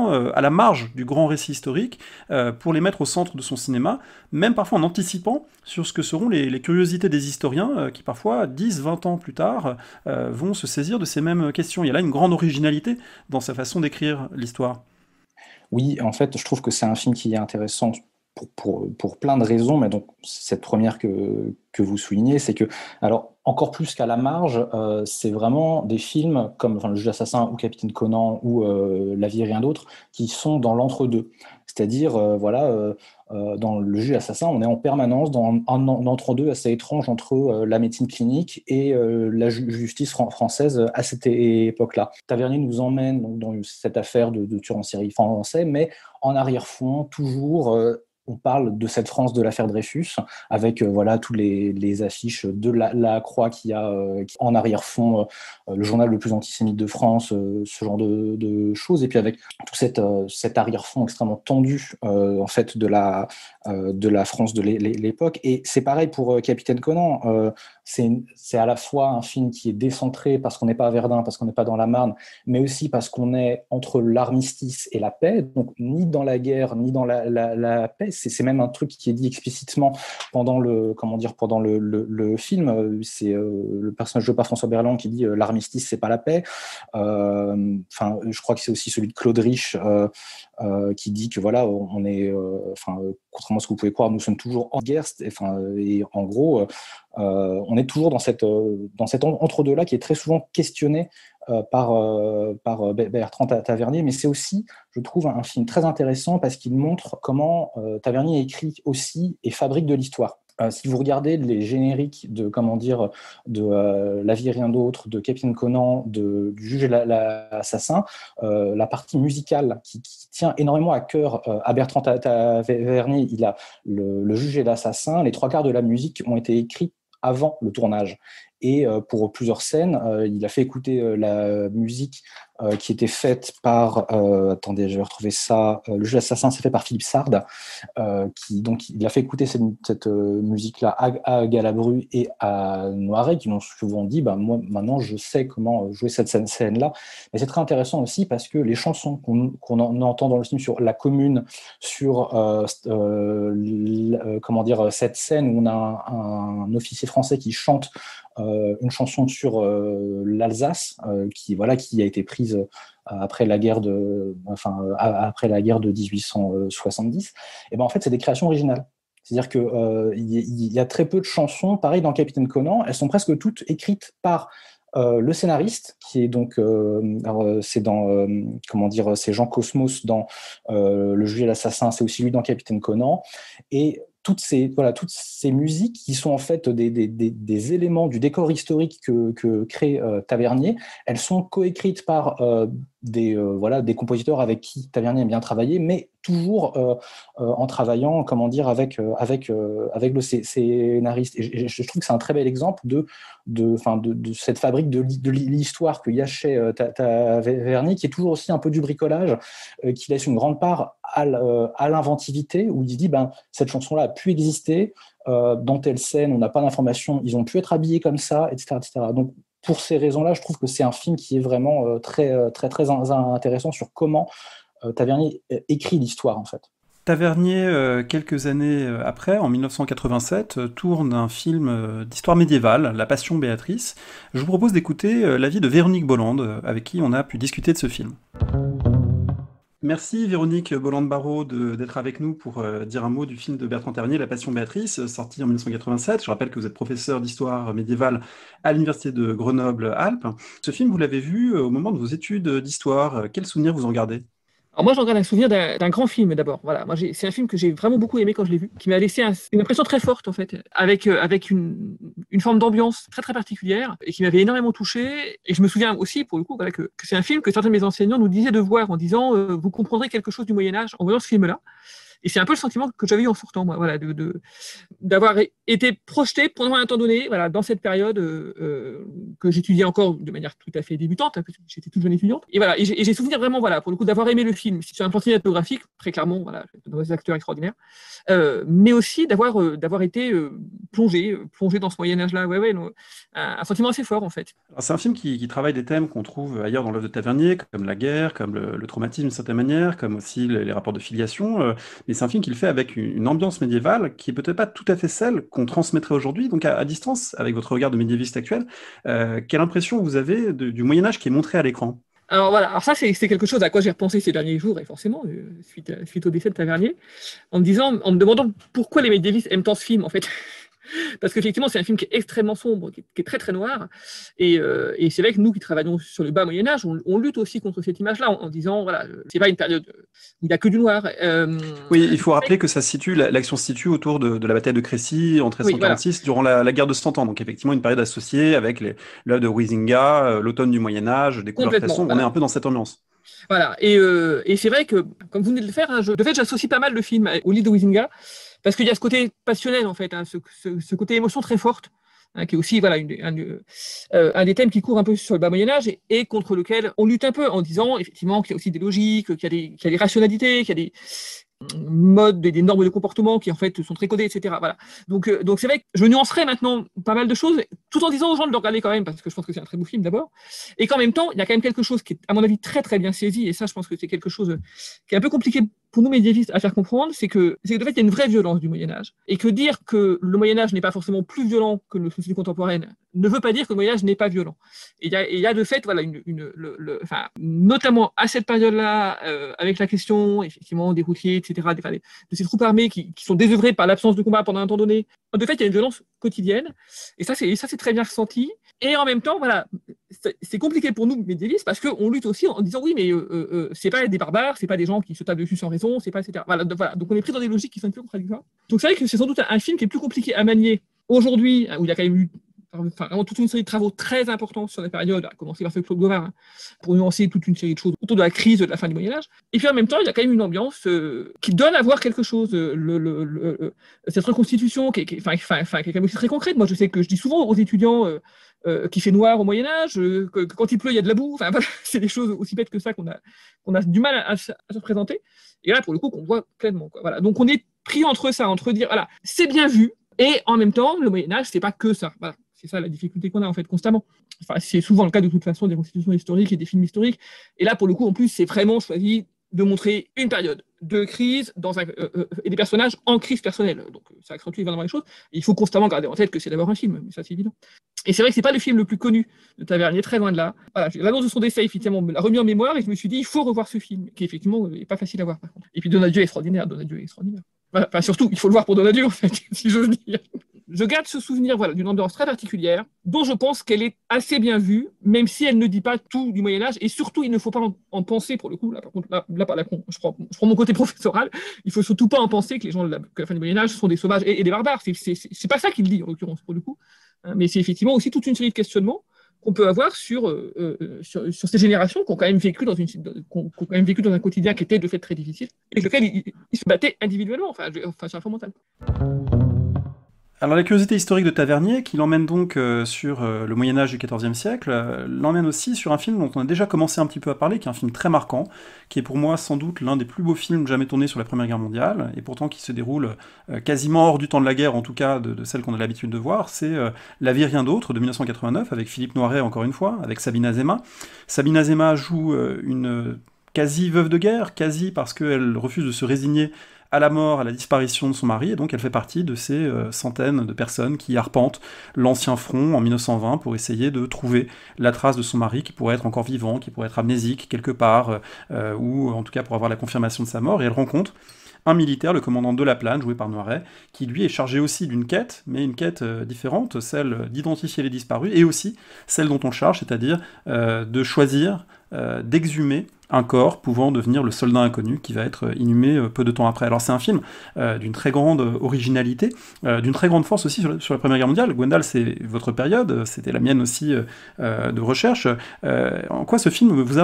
S2: marge du grand récit historique euh, pour les mettre au centre de son cinéma, même parfois en anticipant sur ce que seront les, les curiosités des historiens euh, qui parfois, dix, vingt ans plus tard, euh, vont se saisir de ces mêmes questions. Il y a là une grande originalité dans sa façon d'écrire l'histoire.
S4: Oui, en fait, je trouve que c'est un film qui est intéressant pour, pour, pour plein de raisons, mais donc cette première que, que vous soulignez, c'est que, alors, encore plus qu'à la marge, euh, c'est vraiment des films comme enfin, Le Juge assassin ou Capitaine Conan ou euh, La vie et rien d'autre qui sont dans l'entre-deux. C'est-à-dire, euh, voilà, euh, euh, dans Le Juge assassin, on est en permanence dans un, un, un entre-deux assez étrange entre euh, la médecine clinique et euh, la ju justice fran française à cette époque-là. Tavernier nous emmène donc, dans cette affaire de, de tueur en série français, mais en arrière-fond, toujours... Euh, on parle de cette France de l'affaire Dreyfus, avec euh, voilà, tous les, les affiches de la, la Croix qui a euh, qui, en arrière-fond euh, le journal le plus antisémite de France, euh, ce genre de, de choses, et puis avec tout cette, euh, cet arrière-fond extrêmement tendu euh, en fait, de, la, euh, de la France de l'époque. Et c'est pareil pour euh, Capitaine Conan. Euh, c'est à la fois un film qui est décentré parce qu'on n'est pas à Verdun, parce qu'on n'est pas dans la Marne, mais aussi parce qu'on est entre l'armistice et la paix, donc ni dans la guerre, ni dans la, la, la paix. C'est même un truc qui est dit explicitement pendant le, comment dire, pendant le, le, le film. C'est euh, le personnage joué par François Berland qui dit euh, l'armistice, c'est pas la paix. Euh, enfin, je crois que c'est aussi celui de Claude Rich euh, euh, qui dit que voilà, on est, enfin, euh, contrairement à ce que vous pouvez croire, nous sommes toujours en guerre. Enfin, et en gros, euh, on est toujours dans cette, dans cet entre-deux-là qui est très souvent questionné Euh, par, euh, par Bertrand Tavernier, mais c'est aussi, je trouve, un, un film très intéressant parce qu'il montre comment euh, Tavernier écrit aussi et fabrique de l'histoire. Euh, si vous regardez les génériques de, comment dire, de euh, La vie et rien d'autre, de Capitaine Conan, de, du Juge et l'assassin, la, euh, la partie musicale qui, qui tient énormément à cœur euh, à Bertrand Tavernier, il a le, le Juge et l'assassin, les trois quarts de la musique ont été écrits avant le tournage. Et euh, pour plusieurs scènes, euh, il a fait écouter euh, la musique euh, qui était faite par, euh, attendez, je vais retrouver ça, euh, Le Jeu d'Assassin, c'est fait par Philippe Sard, euh, qui, donc il a fait écouter cette, cette euh, musique-là à, à Galabru et à Noiret, qui l'ont souvent dit, bah, moi maintenant je sais comment jouer cette scène-là. Mais c'est très intéressant aussi parce que les chansons qu'on qu'on entend dans le film sur la commune, sur euh, euh, comment dire, cette scène où on a un, un officier français qui chante Euh, une chanson sur euh, l'Alsace euh, qui voilà qui a été prise euh, après la guerre de enfin euh, après la guerre de dix-huit cent soixante-dix. Et ben en fait c'est des créations originales. C'est-à-dire que euh, il y a très peu de chansons. Pareil dans Capitaine Conan, elles sont presque toutes écrites par euh, le scénariste qui est donc euh, c'est dans euh, comment dire c'est Jean Cosmos dans euh, Le Juge et l'assassin, c'est aussi lui dans Capitaine Conan. Et toutes ces, voilà, toutes ces musiques qui sont en fait des, des, des, des éléments du décor historique que, que crée euh, Tavernier, elles sont coécrites par euh, des, euh, voilà, des compositeurs avec qui Tavernier aime bien travailler, mais toujours euh, euh, en travaillant, comment dire, avec, euh, avec, euh, avec le scénariste. Et je, je trouve que c'est un très bel exemple de, de, de, de cette fabrique de, de l'histoire qu'il y a chez euh, Tavernier, qui est toujours aussi un peu du bricolage, euh, qui laisse une grande part à l'inventivité, où il se dit, ben, cette chanson-là a pu exister, euh, dans telle scène, on n'a pas d'informations, ils ont pu être habillés comme ça, et cetera, et cetera. Donc, pour ces raisons-là, je trouve que c'est un film qui est vraiment euh, très, très, très intéressant sur comment euh, Tavernier écrit l'histoire, en fait.
S2: Tavernier, euh, quelques années après, en mille neuf cent quatre-vingt-sept, euh, tourne un film euh, d'histoire médiévale, La Passion Béatrice. Je vous propose d'écouter euh, l'avis de Véronique Bolland, euh, avec qui on a pu discuter de ce film. Merci Véronique Bolland-Barrot d'être avec nous pour euh, dire un mot du film de Bertrand Tavernier, La Passion Béatrice, sorti en mille neuf cent quatre-vingt-sept. Je rappelle que vous êtes professeur d'histoire médiévale à l'université de Grenoble-Alpes. Ce film, vous l'avez vu au moment de vos études d'histoire. Quels souvenirs vous en gardez ?
S6: Alors moi, j'en garde un souvenir d'un grand film d'abord. Voilà, moi c'est un film que j'ai vraiment beaucoup aimé quand je l'ai vu, qui m'a laissé un, une impression très forte en fait, avec euh, avec une, une forme d'ambiance très très particulière et qui m'avait énormément touché. Et je me souviens aussi, pour le coup, voilà, que, que c'est un film que certains de mes enseignants nous disaient de voir en disant euh, vous comprendrez quelque chose du Moyen Âge en voyant ce film-là. Et c'est un peu le sentiment que j'avais eu en sortant, moi, voilà, de, de, d'avoir été projeté pendant un temps donné, voilà, dans cette période euh, euh, que j'étudiais encore de manière tout à fait débutante, hein, parce que j'étais toute jeune étudiante. Et voilà, et j'ai, et j'ai souvenir vraiment, voilà, pour le coup, d'avoir aimé le film sur un plan cinématographique, très clairement, voilà, des acteurs extraordinaires, euh, mais aussi d'avoir, euh, d'avoir été euh, plongé, euh, plongé dans ce Moyen-Âge-là, ouais, ouais, non, un, un sentiment assez fort, en fait.
S2: Alors, c'est un film qui, qui travaille des thèmes qu'on trouve ailleurs dans l'œuvre de Tavernier, comme la guerre, comme le, le traumatisme d'une certaine manière, comme aussi les, les rapports de filiation. Euh, mais c'est un film qu'il fait avec une, une ambiance médiévale qui est peut-être pas tout à fait celle qu'on transmettrait aujourd'hui. Donc à, à distance, avec votre regard de médiéviste actuel, euh, quelle impression vous avez de, du Moyen-Âge qui est montré à l'écran?
S6: Alors voilà, alors ça c'est, c'est quelque chose à quoi j'ai repensé ces derniers jours, et forcément, euh, suite, à, suite au décès de Tavernier, en me disant, en me demandant pourquoi les médiévistes aiment tant ce film, en fait. Parce qu'effectivement, c'est un film qui est extrêmement sombre, qui est, qui est très très noir. Et, euh, et c'est vrai que nous qui travaillons sur le bas Moyen-Âge, on, on lutte aussi contre cette image-là en, en disant, voilà, c'est pas une période où il n'y a que du noir. Euh,
S2: oui, il faut rappeler que ça se situe, l'action se situe autour de, de la bataille de Crécy en treize cent quarante-six, oui, voilà, durant la, la guerre de Cent Ans. Donc effectivement, une période associée avec les, l'œuvre de Huizinga, l'automne du Moyen-Âge, des couleurs frissons. Voilà. On est un peu dans cette ambiance.
S6: Voilà. Et, euh, et c'est vrai que, comme vous venez de le faire, hein, je, de fait, j'associe pas mal le film au livre de Huizinga. Parce qu'il y a ce côté passionnel, en fait, hein, ce, ce, ce côté émotion très forte, hein, qui est aussi voilà, une, un, euh, un des thèmes qui court un peu sur le bas Moyen-Âge et, et contre lequel on lutte un peu en disant, effectivement, qu'il y a aussi des logiques, qu'il y a des, qu'il y a des rationalités, qu'il y a des modes, des, des normes de comportement qui, en fait, sont très codées, et cetera. Voilà. Donc, euh, donc c'est vrai que je nuancerai maintenant pas mal de choses, tout en disant aux gens de le regarder quand même, parce que je pense que c'est un très beau film, d'abord. Et qu'en même temps, il y a quand même quelque chose qui est, à mon avis, très, très bien saisi, et ça, je pense que c'est quelque chose qui est un peu compliqué pour nous médiévistes à faire comprendre, c'est que, c'est que de fait, il y a une vraie violence du Moyen-Âge. Et que dire que le Moyen-Âge n'est pas forcément plus violent que la société contemporaine ne veut pas dire que le Moyen-Âge n'est pas violent. Et il y a, et il y a de fait, voilà, une, une, le, le, enfin, notamment à cette période-là, euh, avec la question, effectivement, des routiers, et cetera, des, de ces troupes armées qui, qui sont désœuvrées par l'absence de combat pendant un temps donné. De fait, il y a une violence quotidienne. Et ça, c'est, ça, c'est très bien ressenti. Et en même temps, voilà, c'est, c'est compliqué pour nous, médiévistes, parce qu'on lutte aussi en disant, oui, mais euh, euh, c'est pas des barbares, c'est pas des gens qui se tapent dessus sans raison, c'est pas, et cetera. Voilà, voilà. Donc on est pris dans des logiques qui sont un peu contradictoires. Donc c'est vrai que c'est sans doute un, un film qui est plus compliqué à manier aujourd'hui, où il y a quand même eu enfin, vraiment toute une série de travaux très importants sur la période, à commencer par ceux de Claude Gauvin, hein, pour nuancer toute une série de choses autour de la crise de la fin du Moyen-Âge. Et puis en même temps, il y a quand même une ambiance euh, qui donne à voir quelque chose. Le, le, le, cette reconstitution qui est, qui, est, enfin, enfin, qui est quand même aussi très concrète. Moi, je sais que je dis souvent aux étudiants euh, euh, qu'il fait noir au Moyen-Âge, euh, que, que quand il pleut, il y a de la boue. Enfin, voilà, c'est des choses aussi bêtes que ça qu'on a, qu'on a du mal à, à, à se présenter. Et là, pour le coup, qu'on voit pleinement. Quoi. Voilà. Donc, on est pris entre ça, entre dire, voilà, c'est bien vu, et en même temps, le Moyen-Âge, c'est pas que ça. Voilà. C'est ça la difficulté qu'on a en fait constamment. Enfin, c'est souvent le cas de toute façon des reconstitutions historiques et des films historiques. Et là, pour le coup, en plus, c'est vraiment choisi de montrer une période de crise dans un, euh, euh, et des personnages en crise personnelle. Donc, ça accentue évidemment les choses. Et il faut constamment garder en tête que c'est d'abord un film, mais ça, c'est évident. Et c'est vrai que c'est pas le film le plus connu de Tavernier, très loin de là. Voilà, l'annonce de son décès, effectivement, me l'a remis en mémoire et je me suis dit, il faut revoir ce film, qui effectivement n'est pas facile à voir, par contre. Et puis Donadieu est extraordinaire, Donadieu est extraordinaire. Voilà, enfin, surtout, il faut le voir pour Donadieu, en fait, si j'ose dire. Je garde ce souvenir voilà, d'une ambiance très particulière, dont je pense qu'elle est assez bien vue, même si elle ne dit pas tout du Moyen-Âge, et surtout, il ne faut pas en, en penser, pour le coup, là, par contre, là, là, là je, prends, je prends mon côté professoral, il ne faut surtout pas en penser que les gens de la, que la fin du Moyen-Âge sont des sauvages et, et des barbares. C'est, c'est, c'est pas ça qu'il dit, en l'occurrence, pour le coup, hein, mais c'est effectivement aussi toute une série de questionnements qu'on peut avoir sur, euh, euh, sur, sur ces générations qui ont quand même vécu dans une, qui ont quand même vécu dans un quotidien qui était de fait très difficile, et avec lequel ils, ils se battaient individuellement, enfin, enfin sur un fond mental.
S2: Alors la curiosité historique de Tavernier, qui l'emmène donc euh, sur euh, le Moyen-Âge du quatorzième siècle, euh, l'emmène aussi sur un film dont on a déjà commencé un petit peu à parler, qui est un film très marquant, qui est pour moi sans doute l'un des plus beaux films jamais tournés sur la Première Guerre mondiale, et pourtant qui se déroule euh, quasiment hors du temps de la guerre, en tout cas de, de celle qu'on a l'habitude de voir, c'est euh, La vie rien d'autre de dix-neuf cent quatre-vingt-neuf, avec Philippe Noiret encore une fois, avec Sabine Azéma. Sabine Azéma joue euh, une quasi veuve de guerre, quasi parce qu'elle refuse de se résigner à la mort, à la disparition de son mari, et donc elle fait partie de ces euh, centaines de personnes qui arpentent l'ancien front en mille neuf cent vingt pour essayer de trouver la trace de son mari qui pourrait être encore vivant, qui pourrait être amnésique quelque part, euh, ou en tout cas pour avoir la confirmation de sa mort, et elle rencontre un militaire, le commandant Delaplane, joué par Noiret, qui lui est chargé aussi d'une quête, mais une quête euh, différente, celle d'identifier les disparus, et aussi celle dont on charge, c'est-à-dire euh, de choisir, euh, d'exhumer un corps pouvant devenir le soldat inconnu qui va être inhumé euh, peu de temps après. Alors c'est un film euh, d'une très grande originalité, euh, d'une très grande force aussi sur, sur la Première Guerre mondiale. Gwendal, c'est votre période, c'était la mienne aussi euh, de recherche. Euh, en quoi ce film vous a marqué ?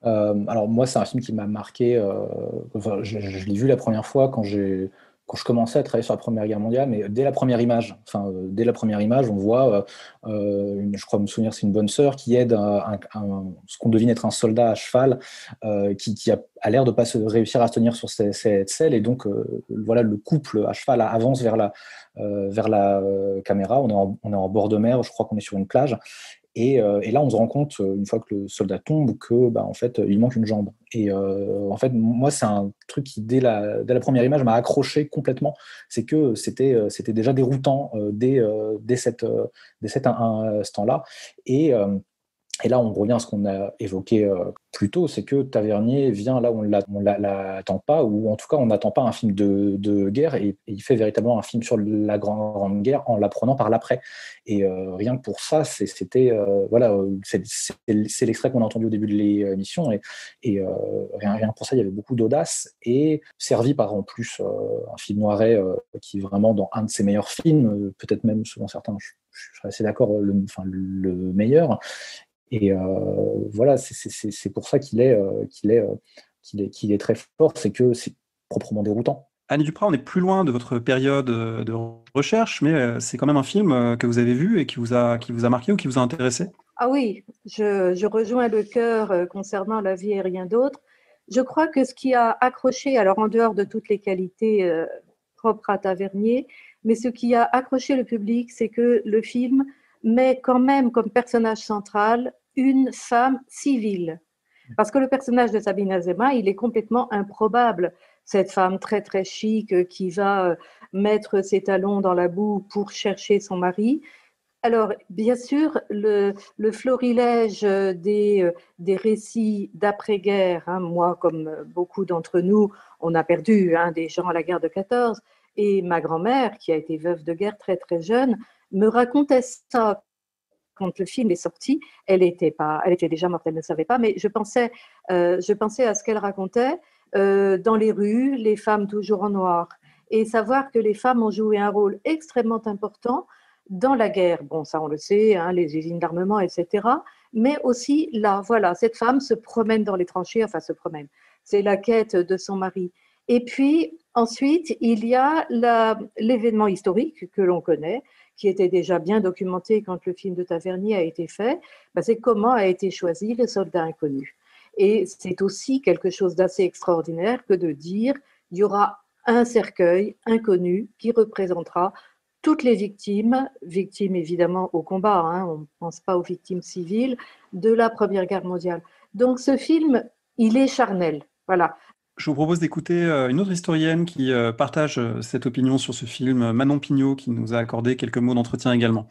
S4: Euh, alors moi, c'est un film qui m'a marqué. Euh, enfin, je, je l'ai vu la première fois quand j'ai quand je commençais à travailler sur la Première Guerre mondiale, mais dès la première image, enfin euh, dès la première image, on voit, euh, euh, une, je crois me souvenir, c'est une bonne sœur qui aide un, un- un- ce qu'on devine être un soldat à cheval, euh, qui, qui a, a l'air de pas se réussir à se tenir sur ses, ses selles, et donc euh, voilà, le couple à cheval avance vers la euh, vers la euh, caméra. On est en, on est en bord de mer, je crois qu'on est sur une plage. Et, euh, et là, on se rend compte, euh, une fois que le soldat tombe, que, bah, en fait, il manque une jambe. Et euh, en fait, moi, c'est un truc qui, dès la, dès la première image, m'a accroché complètement. C'est que c'était, euh, c'était déjà déroutant euh, dès, euh, dès, cette, euh, dès cet instant-là. Et, euh, et là, on revient à ce qu'on a évoqué euh, plus tôt, c'est que Tavernier vient là où on ne l'attend pas, ou en tout cas, on n'attend pas un film de, de guerre, et, et il fait véritablement un film sur la Grande, grande Guerre en l'apprenant par l'après. Et euh, rien que pour ça, c'est, c'était euh, voilà, c'est, c'est, c'est l'extrait qu'on a entendu au début de l'émission, et, et euh, rien, rien que pour ça, il y avait beaucoup d'audace, et servi par en plus euh, un film noiret euh, qui est vraiment dans un de ses meilleurs films, euh, peut-être même selon certains, je, je serais assez d'accord, le, enfin, le meilleur. Et euh, voilà, c'est, c'est, c'est pour ça qu'il est, euh, qu'il est, euh, qu'il est, qu'il est très fort, c'est que c'est proprement déroutant.
S2: Annie Duprat, on est plus loin de votre période euh, de recherche, mais euh, c'est quand même un film euh, que vous avez vu et qui vous a, qui vous a marqué ou qui vous a intéressé?
S3: Ah oui, je, je rejoins le cœur euh, concernant La vie et rien d'autre. Je crois que ce qui a accroché, alors en dehors de toutes les qualités euh, propres à Tavernier, mais ce qui a accroché le public, c'est que le film met quand même comme personnage central une femme civile. Parce que le personnage de Sabine Azema, il est complètement improbable. Cette femme très très chic euh, qui va euh, mettre ses talons dans la boue pour chercher son mari. Alors, bien sûr, le, le florilège des, euh, des récits d'après-guerre, hein, moi, comme beaucoup d'entre nous, on a perdu hein, des gens à la guerre de quatorze, et ma grand-mère, qui a été veuve de guerre très très jeune, me racontait ça quand le film est sorti. Elle était, pas, elle était déjà morte, elle ne savait pas, mais je pensais, euh, je pensais à ce qu'elle racontait euh, dans les rues, les femmes toujours en noir, et savoir que les femmes ont joué un rôle extrêmement important dans la guerre. Bon, ça on le sait, hein, les usines d'armement, et cetera. Mais aussi là, voilà, cette femme se promène dans les tranchées, enfin se promène. C'est la quête de son mari. Et puis ensuite, il y a la, l'événement historique que l'on connaît, qui était déjà bien documenté quand le film de Tavernier a été fait, ben c'est comment a été choisi le soldat inconnu. Et c'est aussi quelque chose d'assez extraordinaire que de dire il y aura un cercueil inconnu qui représentera toutes les victimes, victimes évidemment au combat, hein, on ne pense pas aux victimes civiles, de la Première Guerre mondiale. Donc ce film, il est charnel. Voilà.
S2: Je vous propose d'écouter euh, une autre historienne qui euh, partage euh, cette opinion sur ce film, Manon Pignot, qui nous a accordé quelques mots d'entretien également.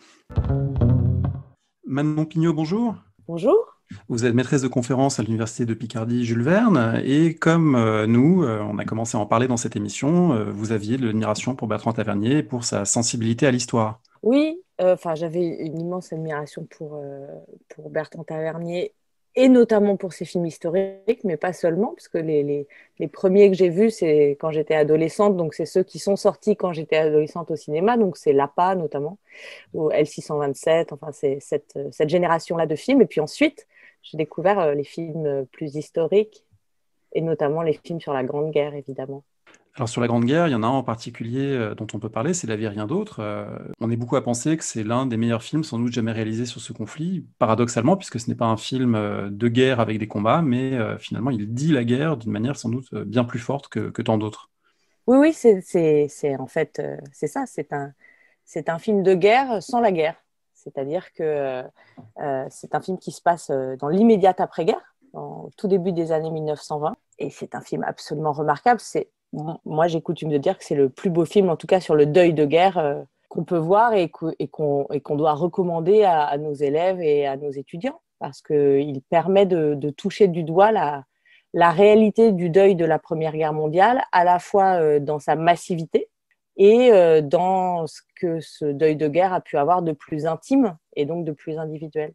S2: Manon Pignot, bonjour.
S7: Bonjour.
S2: Vous êtes maîtresse de conférence à l'Université de Picardie Jules Verne, et comme euh, nous, euh, on a commencé à en parler dans cette émission, euh, vous aviez de l'admiration pour Bertrand Tavernier et pour sa sensibilité à l'histoire.
S7: Oui, enfin, euh, j'avais une immense admiration pour, euh, pour Bertrand Tavernier, et notamment pour ses films historiques, mais pas seulement, parce que les, les, les premiers que j'ai vus, c'est quand j'étais adolescente, donc c'est ceux qui sont sortis quand j'étais adolescente au cinéma, donc c'est L'A P A notamment, ou L six cent vingt-sept, enfin c'est cette, cette génération-là de films. Et puis ensuite, j'ai découvert les films plus historiques, et notamment les films sur la Grande Guerre, évidemment.
S2: Alors sur la Grande Guerre, il y en a un en particulier euh, dont on peut parler, c'est La vie et rien d'autre. Euh, on est beaucoup à penser que c'est l'un des meilleurs films sans doute jamais réalisés sur ce conflit, paradoxalement, puisque ce n'est pas un film euh, de guerre avec des combats, mais euh, finalement il dit la guerre d'une manière sans doute euh, bien plus forte que, que tant d'autres.
S7: Oui, oui, c'est, c'est, c'est en fait, euh, c'est ça, c'est un, c'est un film de guerre sans la guerre. C'est-à-dire que euh, c'est un film qui se passe dans l'immédiate après-guerre, au tout début des années mille neuf cent vingt, et c'est un film absolument remarquable. C'est Moi, j'ai coutume de dire que c'est le plus beau film, en tout cas sur le deuil de guerre, euh, qu'on peut voir et, qu- et, qu'on, et qu'on doit recommander à, à nos élèves et à nos étudiants, parce qu'il permet de, de toucher du doigt la, la réalité du deuil de la Première Guerre mondiale, à la fois euh, dans sa massivité et euh, dans ce que ce deuil de guerre a pu avoir de plus intime et donc de plus individuel.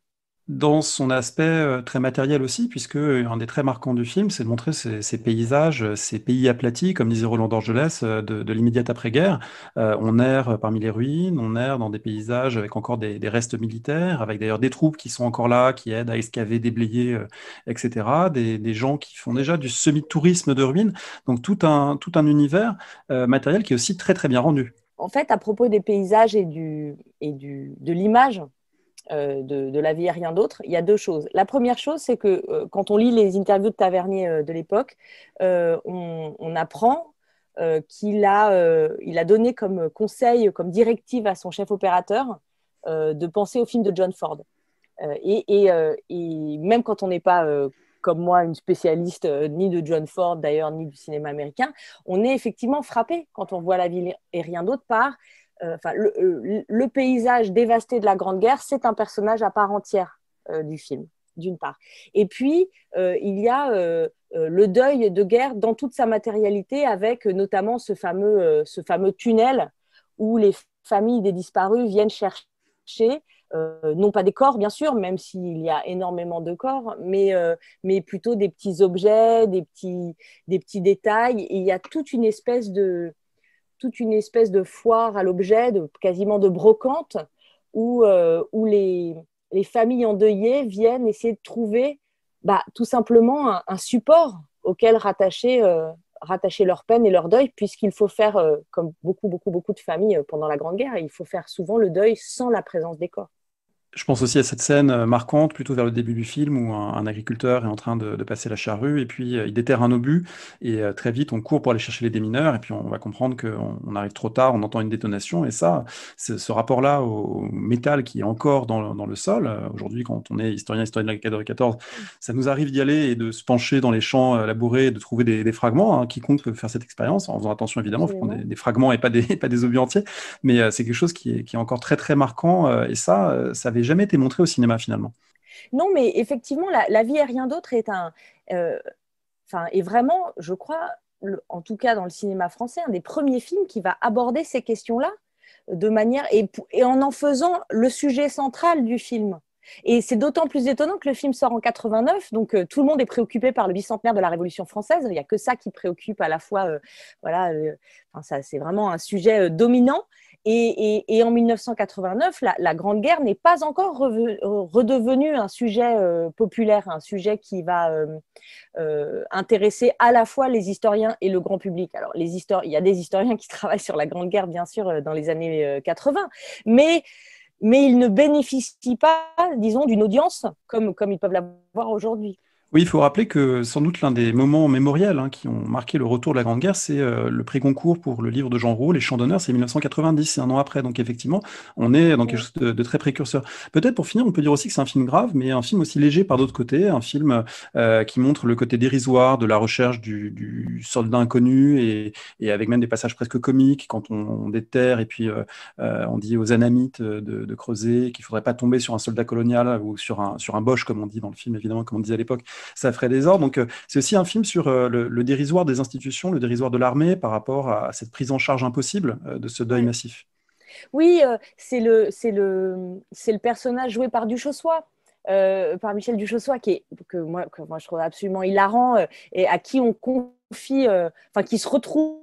S2: Dans son aspect euh, très matériel aussi, puisque euh, un des traits marquants du film, c'est de montrer ces, ces paysages, euh, ces pays aplatis, comme disait Roland Dorgelès, euh, de, de l'immédiate après-guerre. Euh, on erre parmi les ruines, on erre dans des paysages avec encore des, des restes militaires, avec d'ailleurs des troupes qui sont encore là, qui aident à excaver, déblayer, euh, et cetera. Des, des gens qui font déjà du semi-tourisme de ruines. Donc tout un, tout un univers euh, matériel qui est aussi très très bien rendu.
S7: En fait, à propos des paysages et, du, et du, de l'image, Euh, de, de la vie et rien d'autre, il y a deux choses. La première chose, c'est que euh, quand on lit les interviews de Tavernier euh, de l'époque, euh, on, on apprend euh, qu'il a, euh, il a donné comme conseil, comme directive à son chef opérateur euh, de penser au film de John Ford. Euh, et, et, euh, et même quand on n'est pas, euh, comme moi, une spécialiste euh, ni de John Ford d'ailleurs, ni du cinéma américain, on est effectivement frappé quand on voit La vie et rien d'autre par Euh, enfin, le, le, le paysage dévasté de la Grande Guerre, c'est un personnage à part entière euh, du film, d'une part. Et puis, euh, il y a euh, euh, le deuil de guerre dans toute sa matérialité, avec euh, notamment ce fameux, euh, ce fameux tunnel où les familles des disparus viennent chercher, euh, non pas des corps, bien sûr, même s'il y a énormément de corps, mais, euh, mais plutôt des petits objets, des petits, des petits détails. Et il y a toute une espèce de toute une espèce de foire à l'objet, de, quasiment de brocante, où, euh, où les, les familles endeuillées viennent essayer de trouver bah, tout simplement un, un support auquel rattacher, euh, rattacher leur peine et leur deuil, puisqu'il faut faire, euh, comme beaucoup, beaucoup, beaucoup de familles pendant la Grande Guerre, il faut faire souvent le deuil sans la présence des corps.
S2: Je pense aussi à cette scène euh, marquante, plutôt vers le début du film, où un, un agriculteur est en train de, de passer la charrue, et puis euh, il déterre un obus, et euh, très vite on court pour aller chercher les démineurs, et puis on va comprendre qu'on on arrive trop tard, on entend une détonation, et ça, ce rapport-là au métal qui est encore dans, dans le sol, euh, aujourd'hui quand on est historien, historien de la guerre de quatorze, ça nous arrive d'y aller et de se pencher dans les champs euh, labourés, de trouver des, des fragments, hein, quiconque peut faire cette expérience, en faisant attention évidemment, il faut prendre des, des fragments et pas des, pas des obus entiers, mais euh, c'est quelque chose qui est, qui est encore très très marquant, euh, et ça, euh, ça avait jamais été montré au cinéma finalement.
S7: Non, mais effectivement, la, la vie et rien d'autre est un, euh, enfin, est vraiment, je crois, le, en tout cas dans le cinéma français, un des premiers films qui va aborder ces questions-là de manière et, et en en faisant le sujet central du film. Et c'est d'autant plus étonnant que le film sort en quatre-vingt-neuf, donc euh, tout le monde est préoccupé par le bicentenaire de la Révolution française. Il n'y a que ça qui préoccupe à la fois, euh, voilà, euh, enfin, ça, c'est vraiment un sujet euh, dominant. Et, et, et en mille neuf cent quatre-vingt-neuf, la, la Grande Guerre n'est pas encore reve, redevenue un sujet euh, populaire, un sujet qui va euh, euh, intéresser à la fois les historiens et le grand public. Alors, les histori- il y a des historiens qui travaillent sur la Grande Guerre, bien sûr, dans les années quatre-vingts, mais mais ils ne bénéficient pas, disons, d'une audience comme, comme ils peuvent l'avoir aujourd'hui.
S2: Oui, il faut rappeler que sans doute l'un des moments mémoriels hein, qui ont marqué le retour de la Grande Guerre, c'est euh, le prix Goncourt pour le livre de Jean Rau, Les Chants d'honneur, c'est mille neuf cent quatre-vingt-dix, c'est un an après. Donc effectivement, on est dans quelque chose de, de très précurseur. Peut-être pour finir, on peut dire aussi que c'est un film grave, mais un film aussi léger par d'autres côtés, un film euh, qui montre le côté dérisoire de la recherche du, du soldat inconnu et, et avec même des passages presque comiques quand on, on déterre et puis euh, euh, on dit aux Anamites de, de creuser qu'il ne faudrait pas tomber sur un soldat colonial ou sur un, sur un Boche, comme on dit dans le film, évidemment, comme on disait à l'époque. Ça ferait des ordres. Donc, euh, c'est aussi un film sur euh, le, le dérisoire des institutions, le dérisoire de l'armée par rapport à cette prise en charge impossible euh, de ce deuil
S7: oui.
S2: massif.
S7: Oui, euh, c'est le, c'est le, c'est le personnage joué par Duchossois. Euh, par Michel Duchossois, qui est, que, moi, que moi je trouve absolument hilarant, euh, et à qui on confie, euh, enfin qui se retrouve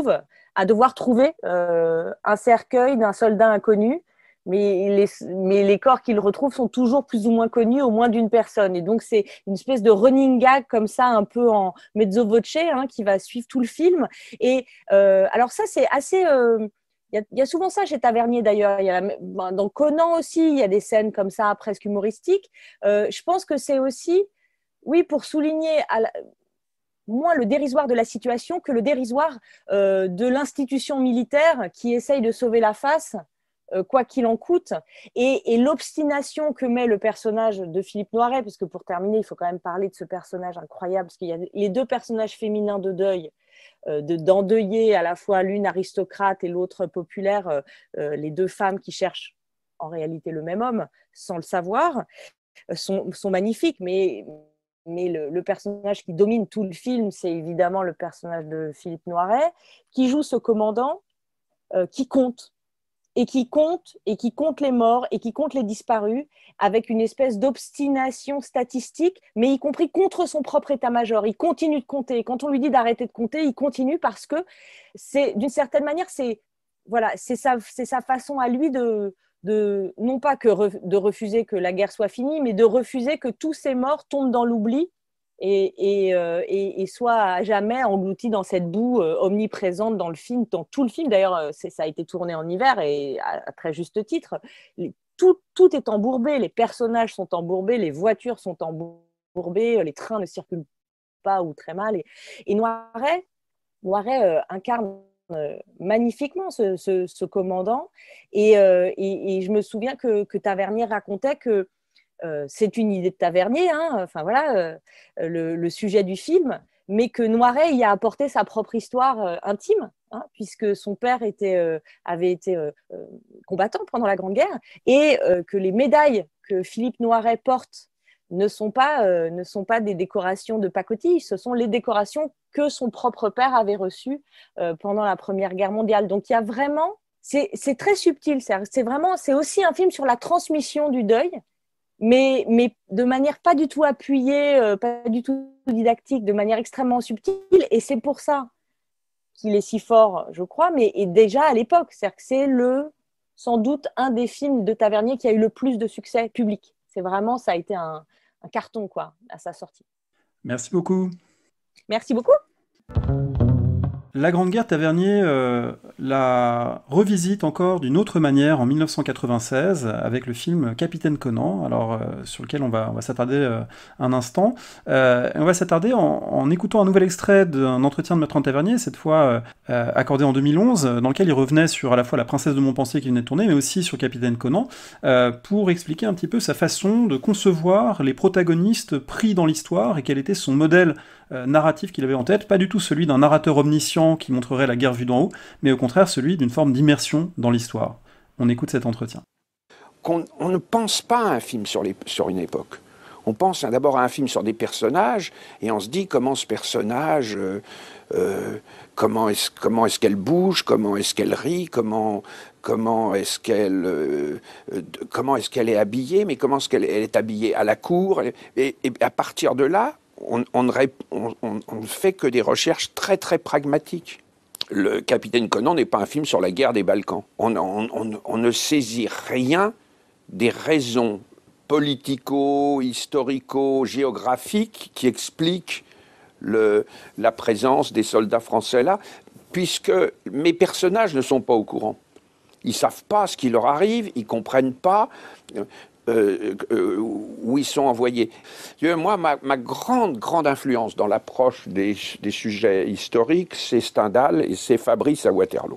S7: à devoir trouver euh, un cercueil d'un soldat inconnu, mais les, mais les corps qu'il retrouve sont toujours plus ou moins connus, au moins d'une personne. Et donc c'est une espèce de running gag comme ça, un peu en mezzo voce, hein, qui va suivre tout le film. Et euh, alors ça, c'est assez... Euh, Il y, a, il y a souvent ça chez Tavernier d'ailleurs. Il y a la, dans Conan aussi, il y a des scènes comme ça, presque humoristiques. Euh, je pense que c'est aussi, oui, pour souligner à la, moins le dérisoire de la situation que le dérisoire euh, de l'institution militaire qui essaye de sauver la face, euh, quoi qu'il en coûte. Et, et l'obstination que met le personnage de Philippe Noiret, parce que pour terminer, il faut quand même parler de ce personnage incroyable, parce qu'il y a les deux personnages féminins de deuil, De, d'endeuiller à la fois l'une aristocrate et l'autre populaire, euh, les deux femmes qui cherchent en réalité le même homme sans le savoir, sont, sont magnifiques, mais, mais le, le personnage qui domine tout le film, c'est évidemment le personnage de Philippe Noiret, qui joue ce commandant euh, qui compte. et qui compte, et qui compte les morts, et qui compte les disparus, avec une espèce d'obstination statistique, mais y compris contre son propre état-major. Il continue de compter. Et quand on lui dit d'arrêter de compter, il continue parce que, c'est, d'une certaine manière, c'est, voilà, c'est, sa, c'est sa façon à lui de, de non pas que re, de refuser que la guerre soit finie, mais de refuser que tous ces morts tombent dans l'oubli et, et, euh, et, et soient à jamais engloutis dans cette boue euh, omniprésente dans le film, dans tout le film. D'ailleurs, c'est, ça a été tourné en hiver et à, à très juste titre. Les, tout, tout est embourbé, les personnages sont embourbés, les voitures sont embourbées, les trains ne circulent pas ou très mal. Et, et Noiret, Noiret euh, incarne euh, magnifiquement ce, ce, ce commandant. Et, euh, et, et je me souviens que, que Tavernier racontait que euh, c'est une idée de Tavernier, hein, enfin voilà, euh, le, le sujet du film, mais que Noiret y a apporté sa propre histoire euh, intime, hein, puisque son père était, euh, avait été euh, euh, combattant pendant la Grande Guerre, et euh, que les médailles que Philippe Noiret porte ne sont pas, euh, ne sont pas des décorations de pacotille, ce sont les décorations que son propre père avait reçues euh, pendant la Première Guerre mondiale. Donc il y a vraiment, c'est, c'est très subtil, c'est, c'est vraiment, c'est aussi un film sur la transmission du deuil, mais, mais de manière pas du tout appuyée, euh, pas du tout didactique, de manière extrêmement subtile, et c'est pour ça qu'il est si fort, je crois, mais et déjà à l'époque, c'est-à-dire que c'est le, sans doute un des films de Tavernier qui a eu le plus de succès public. C'est vraiment, ça a été un, un carton, quoi, à sa sortie.
S2: Merci beaucoup.
S7: Merci beaucoup.
S2: La Grande Guerre, Tavernier euh, la revisite encore d'une autre manière en mille neuf cent quatre-vingt-seize avec le film Capitaine Conan, alors, euh, sur lequel on va, on va s'attarder euh, un instant. Euh, on va s'attarder en, en écoutant un nouvel extrait d'un entretien de Bertrand Tavernier, cette fois euh, accordé en deux mille onze, dans lequel il revenait sur à la fois La Princesse de Montpensier qui venait de tourner, mais aussi sur Capitaine Conan, euh, pour expliquer un petit peu sa façon de concevoir les protagonistes pris dans l'histoire et quel était son modèle euh, narratif qu'il avait en tête, pas du tout celui d'un narrateur omniscient qui montrerait la guerre vue d'en haut, mais au contraire celui d'une forme d'immersion dans l'histoire. On écoute cet entretien.
S1: Qu'on, on ne pense pas à un film sur, les, sur une époque. On pense d'abord à un film sur des personnages, et on se dit comment ce personnage, euh, euh, comment, est-ce, comment est-ce qu'elle bouge, comment est-ce qu'elle rit, comment, comment, est-ce qu'elle, euh, comment est-ce qu'elle est habillée, mais comment est-ce qu'elle elle est habillée à la cour. Et, et à partir de là, on, on, ne, on, on, on ne fait que des recherches très très pragmatiques. Le Capitaine Conan n'est pas un film sur la guerre des Balkans. On, on, on, on ne saisit rien des raisons politico, historico, géographiques qui expliquent le, la présence des soldats français là, puisque mes personnages ne sont pas au courant. Ils ne savent pas ce qui leur arrive, ils ne comprennent pas euh, euh, où ils sont envoyés. Moi, ma, ma grande, grande influence dans l'approche des, des sujets historiques, c'est Stendhal et c'est Fabrice à Waterloo.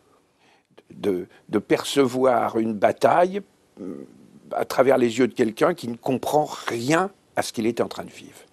S1: De, de percevoir une bataille à travers les yeux de quelqu'un qui ne comprend rien à ce qu'il est en train de vivre.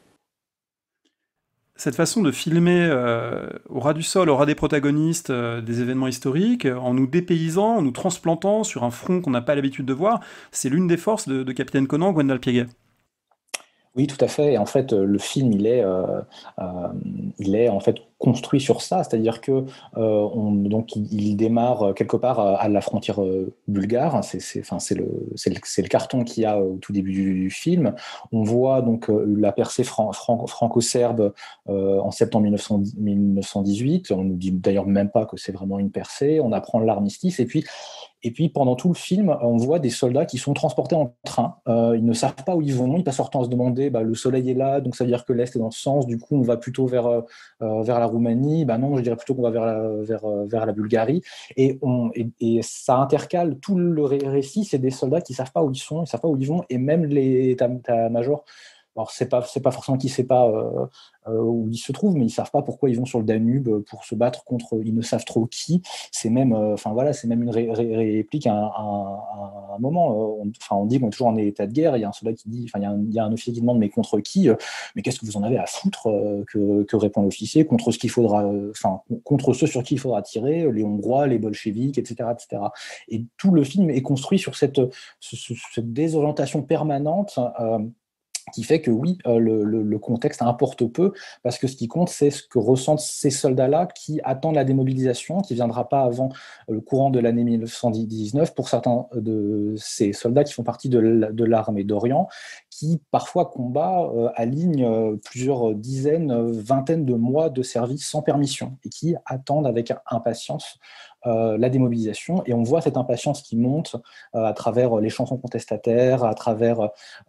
S2: Cette façon de filmer euh, au ras du sol, au ras des protagonistes, euh, des événements historiques, en nous dépaysant, en nous transplantant sur un front qu'on n'a pas l'habitude de voir, c'est l'une des forces de, de Capitaine Conan, Gwendal Piéguet.
S4: Oui, tout à fait. Et en fait, le film, il est, euh, euh, il est en fait construit sur ça, c'est-à-dire que euh, on, donc il, il démarre quelque part à, à la frontière euh, bulgare. C'est, c'est, enfin, c'est le, c'est le, c'est le carton qu'il y a au tout début du, du film. On voit donc euh, la percée fran- fran- franco-serbe euh, en septembre mille neuf cent dix-huit. On ne nous dit d'ailleurs même pas que c'est vraiment une percée. On apprend l'armistice et puis. Et puis, pendant tout le film, on voit des soldats qui sont transportés en train. Euh, ils ne savent pas où ils vont. Ils passent leur temps à se demander, bah, le soleil est là, donc ça veut dire que l'Est est dans ce sens. Du coup, on va plutôt vers, euh, vers la Roumanie. Bah non, je dirais plutôt qu'on va vers la, vers, vers la Bulgarie. Et, on, et, et ça intercale tout le récit. C'est des soldats qui ne savent pas où ils sont, ils ne savent pas où ils vont. Et même les états-majors, alors c'est pas, c'est pas forcément qui ne sait pas euh, euh, où ils se trouvent, mais ils ne savent pas pourquoi ils vont sur le Danube pour se battre contre, ils ne savent trop qui. C'est même, euh, enfin voilà, c'est même une ré- ré- réplique à un, à un moment. Euh, on, enfin, on dit qu'on est toujours en état de guerre. Il y a un soldat qui dit, enfin il y a un, il y a un officier qui demande, mais contre qui? Mais qu'est-ce que vous en avez à foutre? euh, que, que répond l'officier? Contre ce qu'il faudra, enfin euh, contre ceux sur qui il faudra tirer, les Hongrois, les bolcheviks, et cetera, et cetera. Et tout le film est construit sur cette, cette désorientation permanente. Euh, qui fait que oui, euh, le, le, le contexte importe peu, parce que ce qui compte, c'est ce que ressentent ces soldats-là qui attendent la démobilisation, qui ne viendra pas avant le courant de l'année mille neuf cent dix-neuf, pour certains de ces soldats qui font partie de l'armée d'Orient, qui parfois combattent euh, à ligne euh, plusieurs dizaines, vingtaines de mois de service sans permission, et qui attendent avec impatience Euh, la démobilisation, et on voit cette impatience qui monte euh, à travers les chansons contestataires, à travers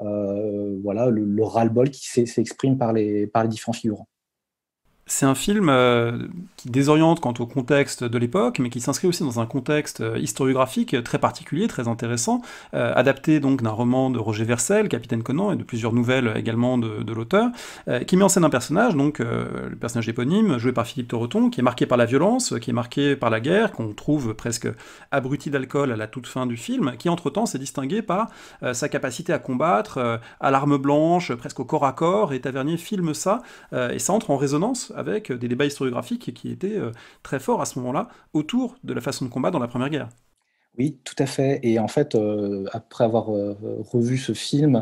S4: euh, voilà, le, le ras-le-bol qui s'exprime par les, par les différents figurants.
S2: C'est un film euh, qui désoriente quant au contexte de l'époque, mais qui s'inscrit aussi dans un contexte euh, historiographique très particulier, très intéressant, euh, adapté donc d'un roman de Roger Vercel, Capitaine Conan, et de plusieurs nouvelles également de, de l'auteur, euh, qui met en scène un personnage, donc euh, le personnage éponyme, joué par Philippe Torreton, qui est marqué par la violence, qui est marqué par la guerre, qu'on trouve presque abruti d'alcool à la toute fin du film, qui entre-temps s'est distingué par euh, sa capacité à combattre, euh, à l'arme blanche, presque au corps à corps, et Tavernier filme ça, euh, et ça entre en résonance avec des débats historiographiques qui étaient euh, très forts à ce moment-là, autour de la façon de combattre dans la Première Guerre.
S4: Oui, tout à fait. Et en fait, euh, après avoir euh, revu ce film,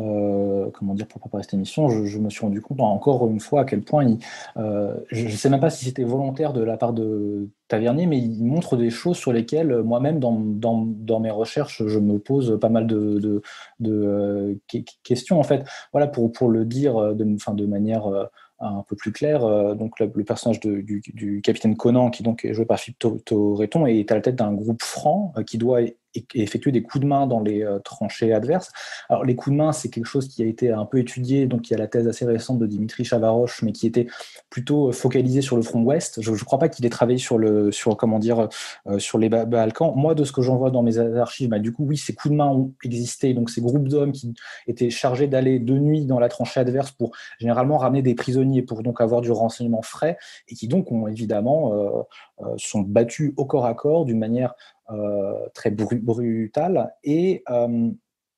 S4: euh, comment dire, pour préparer cette émission, je, je me suis rendu compte encore une fois à quel point il, euh, je ne sais même pas si c'était volontaire de la part de Tavernier, mais il montre des choses sur lesquelles moi-même, dans, dans, dans mes recherches, je me pose pas mal de, de, de euh, questions. En fait, voilà, pour, pour le dire de, enfin, de manière euh, un peu plus clair, euh, donc le, le personnage de, du, du capitaine Conan, qui donc est joué par Philippe Torreton, est à la tête d'un groupe franc euh, qui doit effectuer des coups de main dans les euh, tranchées adverses. Alors les coups de main, c'est quelque chose qui a été un peu étudié, donc il y a la thèse assez récente de Dimitri Chavaroche, mais qui était plutôt focalisée sur le front ouest. Je ne crois pas qu'il ait travaillé sur, le, sur, comment dire, euh, sur les Balkans. Moi, de ce que j'en vois dans mes archives, bah, du coup, oui, ces coups de main ont existé, donc ces groupes d'hommes qui étaient chargés d'aller de nuit dans la tranchée adverse pour généralement ramener des prisonniers, pour donc avoir du renseignement frais, et qui donc ont évidemment euh, euh, sont battus au corps à corps d'une manière Euh, très bru brutale, et, euh,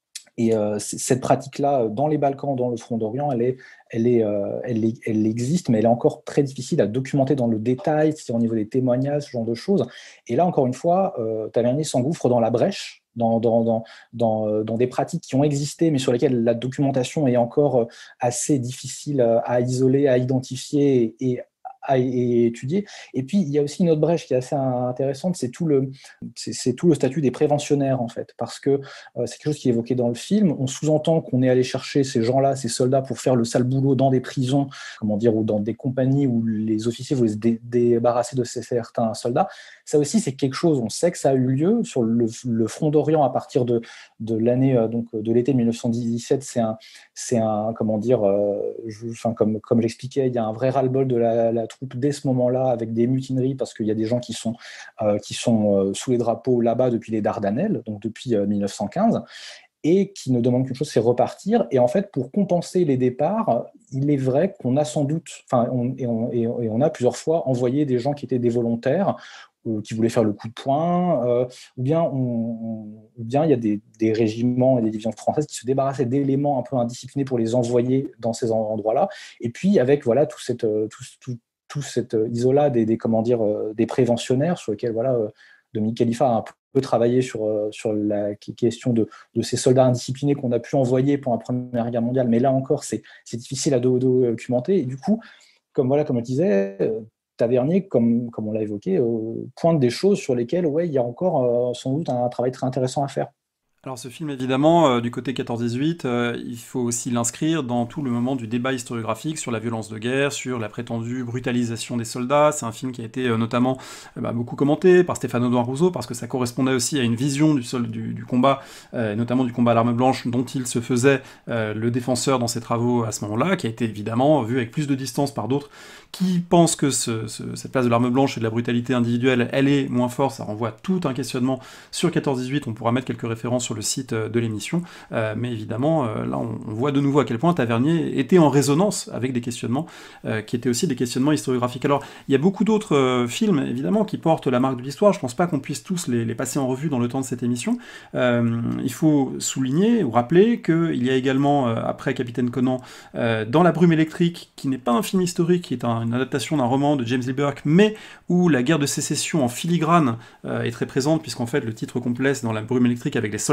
S4: et euh, cette pratique-là, dans les Balkans, dans le front d'Orient, elle, est, elle, est, euh, elle, est, elle existe, mais elle est encore très difficile à documenter dans le détail, c'est-à-dire au niveau des témoignages, ce genre de choses. Et là, encore une fois, euh, Tavernier s'engouffre dans la brèche, dans, dans, dans, dans, dans des pratiques qui ont existé, mais sur lesquelles la documentation est encore assez difficile à isoler, à identifier et, et à étudier. Et puis, il y a aussi une autre brèche qui est assez intéressante, c'est tout le, c'est tout le statut des préventionnaires, en fait, parce que euh, c'est quelque chose qui est évoqué dans le film. On sous-entend qu'on est allé chercher ces gens-là, ces soldats, pour faire le sale boulot dans des prisons, comment dire, ou dans des compagnies où les officiers voulaient se dé débarrasser de ces, certains soldats. Ça aussi, c'est quelque chose, on sait que ça a eu lieu sur le, le front d'Orient à partir de, de l'année, euh, donc de l'été mille neuf cent dix-sept. C'est un, c'est un, comment dire, euh, je, enfin, comme, comme j'expliquais, il y a un vrai ras-le-bol de la, la troupe dès ce moment-là, avec des mutineries, parce qu'il y a des gens qui sont, euh, qui sont euh, sous les drapeaux là-bas depuis les Dardanelles, donc depuis euh, mille neuf cent quinze, et qui ne demandent qu'une chose, c'est repartir. Et en fait, pour compenser les départs, il est vrai qu'on a sans doute, enfin, on, et, on, et on a plusieurs fois envoyé des gens qui étaient des volontaires, euh, qui voulaient faire le coup de poing, euh, ou bien on, on, ou bien il y a des, des régiments et des divisions françaises qui se débarrassaient d'éléments un peu indisciplinés pour les envoyer dans ces endroits-là. Et puis avec voilà tout cette tout, tout, tout cet isolat des, des comment dire des préventionnaires sur lesquels voilà Dominique Khalifa a un peu travaillé sur sur la question de, de ces soldats indisciplinés qu'on a pu envoyer pendant la Première Guerre mondiale, mais là encore c'est c'est difficile à documenter. Et du coup, comme voilà comme je disais, Tavernier, comme comme on l'a évoqué, euh, pointe des choses sur lesquelles ouais il y a encore euh, sans doute un travail très intéressant à faire.
S2: Alors ce film, évidemment, euh, du côté quatorze dix-huit, euh, il faut aussi l'inscrire dans tout le moment du débat historiographique sur la violence de guerre, sur la prétendue brutalisation des soldats. C'est un film qui a été euh, notamment euh, bah, beaucoup commenté par Stéphane Audouin Rousseau, parce que ça correspondait aussi à une vision du, sol, du, du combat, euh, notamment du combat à l'arme blanche, dont il se faisait euh, le défenseur dans ses travaux à ce moment-là, qui a été évidemment vu avec plus de distance par d'autres, qui pensent que ce, ce, cette place de l'arme blanche et de la brutalité individuelle, elle est moins forte. Ça renvoie tout un questionnement sur quatorze dix-huit, on pourra mettre quelques références sur le site de l'émission, euh, mais évidemment, euh, là, on, on voit de nouveau à quel point Tavernier était en résonance avec des questionnements euh, qui étaient aussi des questionnements historiographiques. Alors, il y a beaucoup d'autres euh, films, évidemment, qui portent la marque de l'histoire. Je pense pas qu'on puisse tous les, les passer en revue dans le temps de cette émission. Euh, il faut souligner ou rappeler qu'il y a également, euh, après Capitaine Conan, euh, Dans la brume électrique, qui n'est pas un film historique, qui est un, une adaptation d'un roman de James Lee Burke, mais où la guerre de sécession en filigrane euh, est très présente, puisqu'en fait, le titre complet, c'est Dans la brume électrique, avec les soldats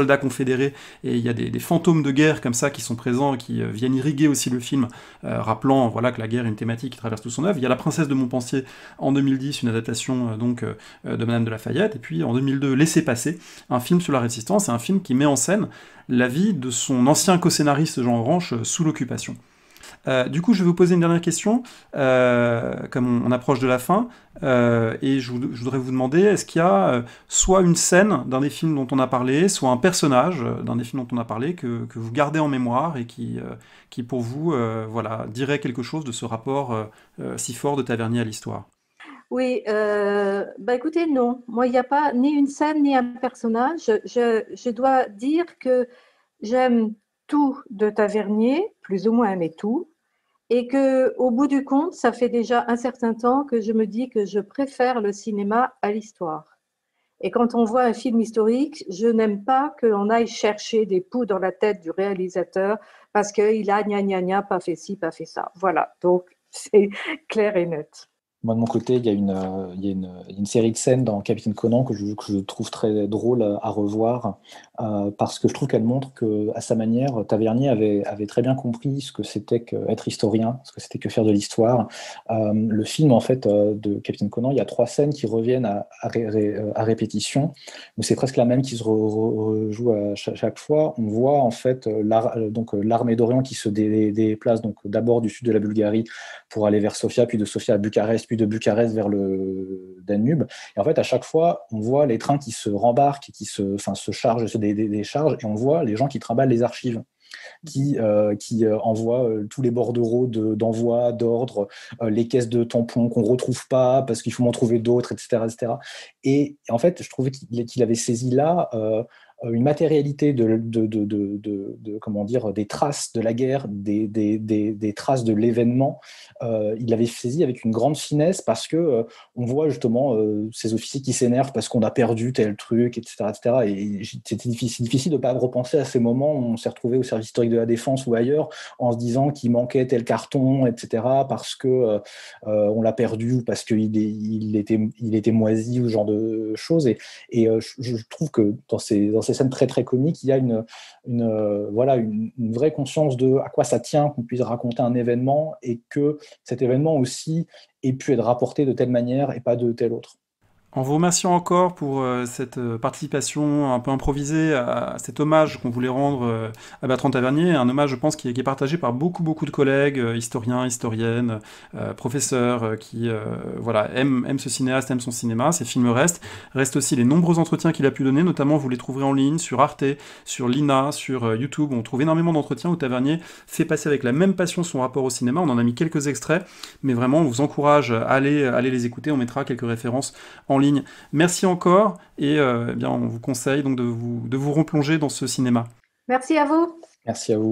S2: soldats confédérés, et il y a des, des fantômes de guerre comme ça qui sont présents et qui euh, viennent irriguer aussi le film, euh, rappelant voilà, que la guerre est une thématique qui traverse toute son œuvre. Il y a La Princesse de Montpensier en deux mille dix, une adaptation euh, donc, euh, de Madame de Lafayette, et puis en deux mille deux, Laissez-passer, un film sur la résistance, et un film qui met en scène la vie de son ancien co-scénariste Jean Orange euh, sous l'occupation. Euh, du coup, je vais vous poser une dernière question, euh, comme on, on approche de la fin, euh, et je, vous, je voudrais vous demander, est-ce qu'il y a euh, soit une scène d'un des films dont on a parlé, soit un personnage euh, d'un des films dont on a parlé que, que vous gardez en mémoire et qui, euh, qui pour vous, euh, voilà, dirait quelque chose de ce rapport euh, euh, si fort de Tavernier à l'histoire?
S3: Oui, euh, bah écoutez, non. Moi, il n'y a pas ni une scène ni un personnage. Je, je dois dire que j'aime tout de Tavernier, plus ou moins, mais tout. Et qu'au bout du compte, ça fait déjà un certain temps que je me dis que je préfère le cinéma à l'histoire. Et quand on voit un film historique, je n'aime pas qu'on aille chercher des poux dans la tête du réalisateur parce qu'il a gna gna gna, pas fait ci, pas fait ça. Voilà, donc c'est clair et net.
S4: Moi, de mon côté, il y a une, euh, il y a une, une série de scènes dans Capitaine Conan que je, que je trouve très drôle à revoir euh, parce que je trouve qu'elle montre qu'à sa manière, Tavernier avait, avait très bien compris ce que c'était qu'être historien, ce que c'était que faire de l'histoire. Euh, le film, en fait, euh, de Capitaine Conan, il y a trois scènes qui reviennent à, à, ré, à répétition, mais c'est presque la même qui se re, re, rejoue à chaque, chaque fois. On voit, en fait, l'armée d'Orient qui se dé, déplace donc d'abord du sud de la Bulgarie pour aller vers Sofia, puis de Sofia à Bucarest, puis de Bucarest vers le Danube. Et en fait, à chaque fois, on voit les trains qui se rembarquent, qui se, enfin, se chargent, se dé, dé, déchargent, et on voit les gens qui trimballent les archives, qui, euh, qui euh, envoient euh, tous les bordereaux d'envoi, de, d'ordre, euh, les caisses de tampons qu'on ne retrouve pas parce qu'il faut en trouver d'autres, et cetera, et cetera. Et, et en fait, je trouvais qu'il qu'il avait saisi là euh, une matérialité de, de, de, de, de, de, comment dire, des traces de la guerre, des, des, des, des traces de l'événement. Euh, il l'avait saisi avec une grande finesse parce que euh, on voit justement euh, ces officiers qui s'énervent parce qu'on a perdu tel truc, et cetera, et cetera. Et c'était difficile, difficile de ne pas repenser à ces moments où on s'est retrouvé au service historique de la défense ou ailleurs en se disant qu'il manquait tel carton, et cetera, parce que euh, on l'a perdu ou parce qu'il il était, il était moisi ou ce genre de choses. Et, et euh, je, je trouve que dans ces, dans ces scènes très très comiques, il y a une, une, euh, voilà, une, une vraie conscience de à quoi ça tient qu'on puisse raconter un événement et que cet événement aussi ait pu être rapporté de telle manière et pas de telle autre.
S2: En vous remerciant encore pour euh, cette participation un peu improvisée à, à cet hommage qu'on voulait rendre euh, à Bertrand Tavernier, un hommage, je pense, qui est, qui est partagé par beaucoup, beaucoup de collègues, euh, historiens, historiennes, euh, professeurs, euh, qui euh, voilà, aiment, aiment ce cinéaste, aiment son cinéma, ses films restent. Restent aussi les nombreux entretiens qu'il a pu donner, notamment vous les trouverez en ligne sur Arte, sur l'I N A, sur euh, YouTube. On trouve énormément d'entretiens où Tavernier fait passer avec la même passion son rapport au cinéma. On en a mis quelques extraits, mais vraiment, on vous encourage à aller, à aller les écouter. On mettra quelques références en ligne. Merci encore et euh, eh bien, on vous conseille donc de vous, de vous replonger dans ce cinéma.
S3: Merci à vous.
S4: Merci à vous.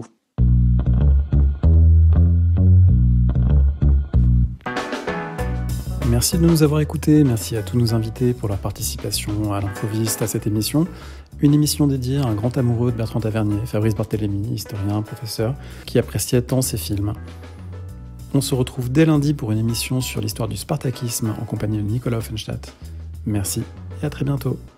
S2: Merci de nous avoir écoutés, merci à tous nos invités pour leur participation à l'improviste à cette émission. Une émission dédiée à un grand amoureux de Bertrand Tavernier, Fabrice Barthélémy, historien, professeur, qui appréciait tant ses films. On se retrouve dès lundi pour une émission sur l'histoire du spartakisme en compagnie de Nicolas Offenstadt. Merci et à très bientôt.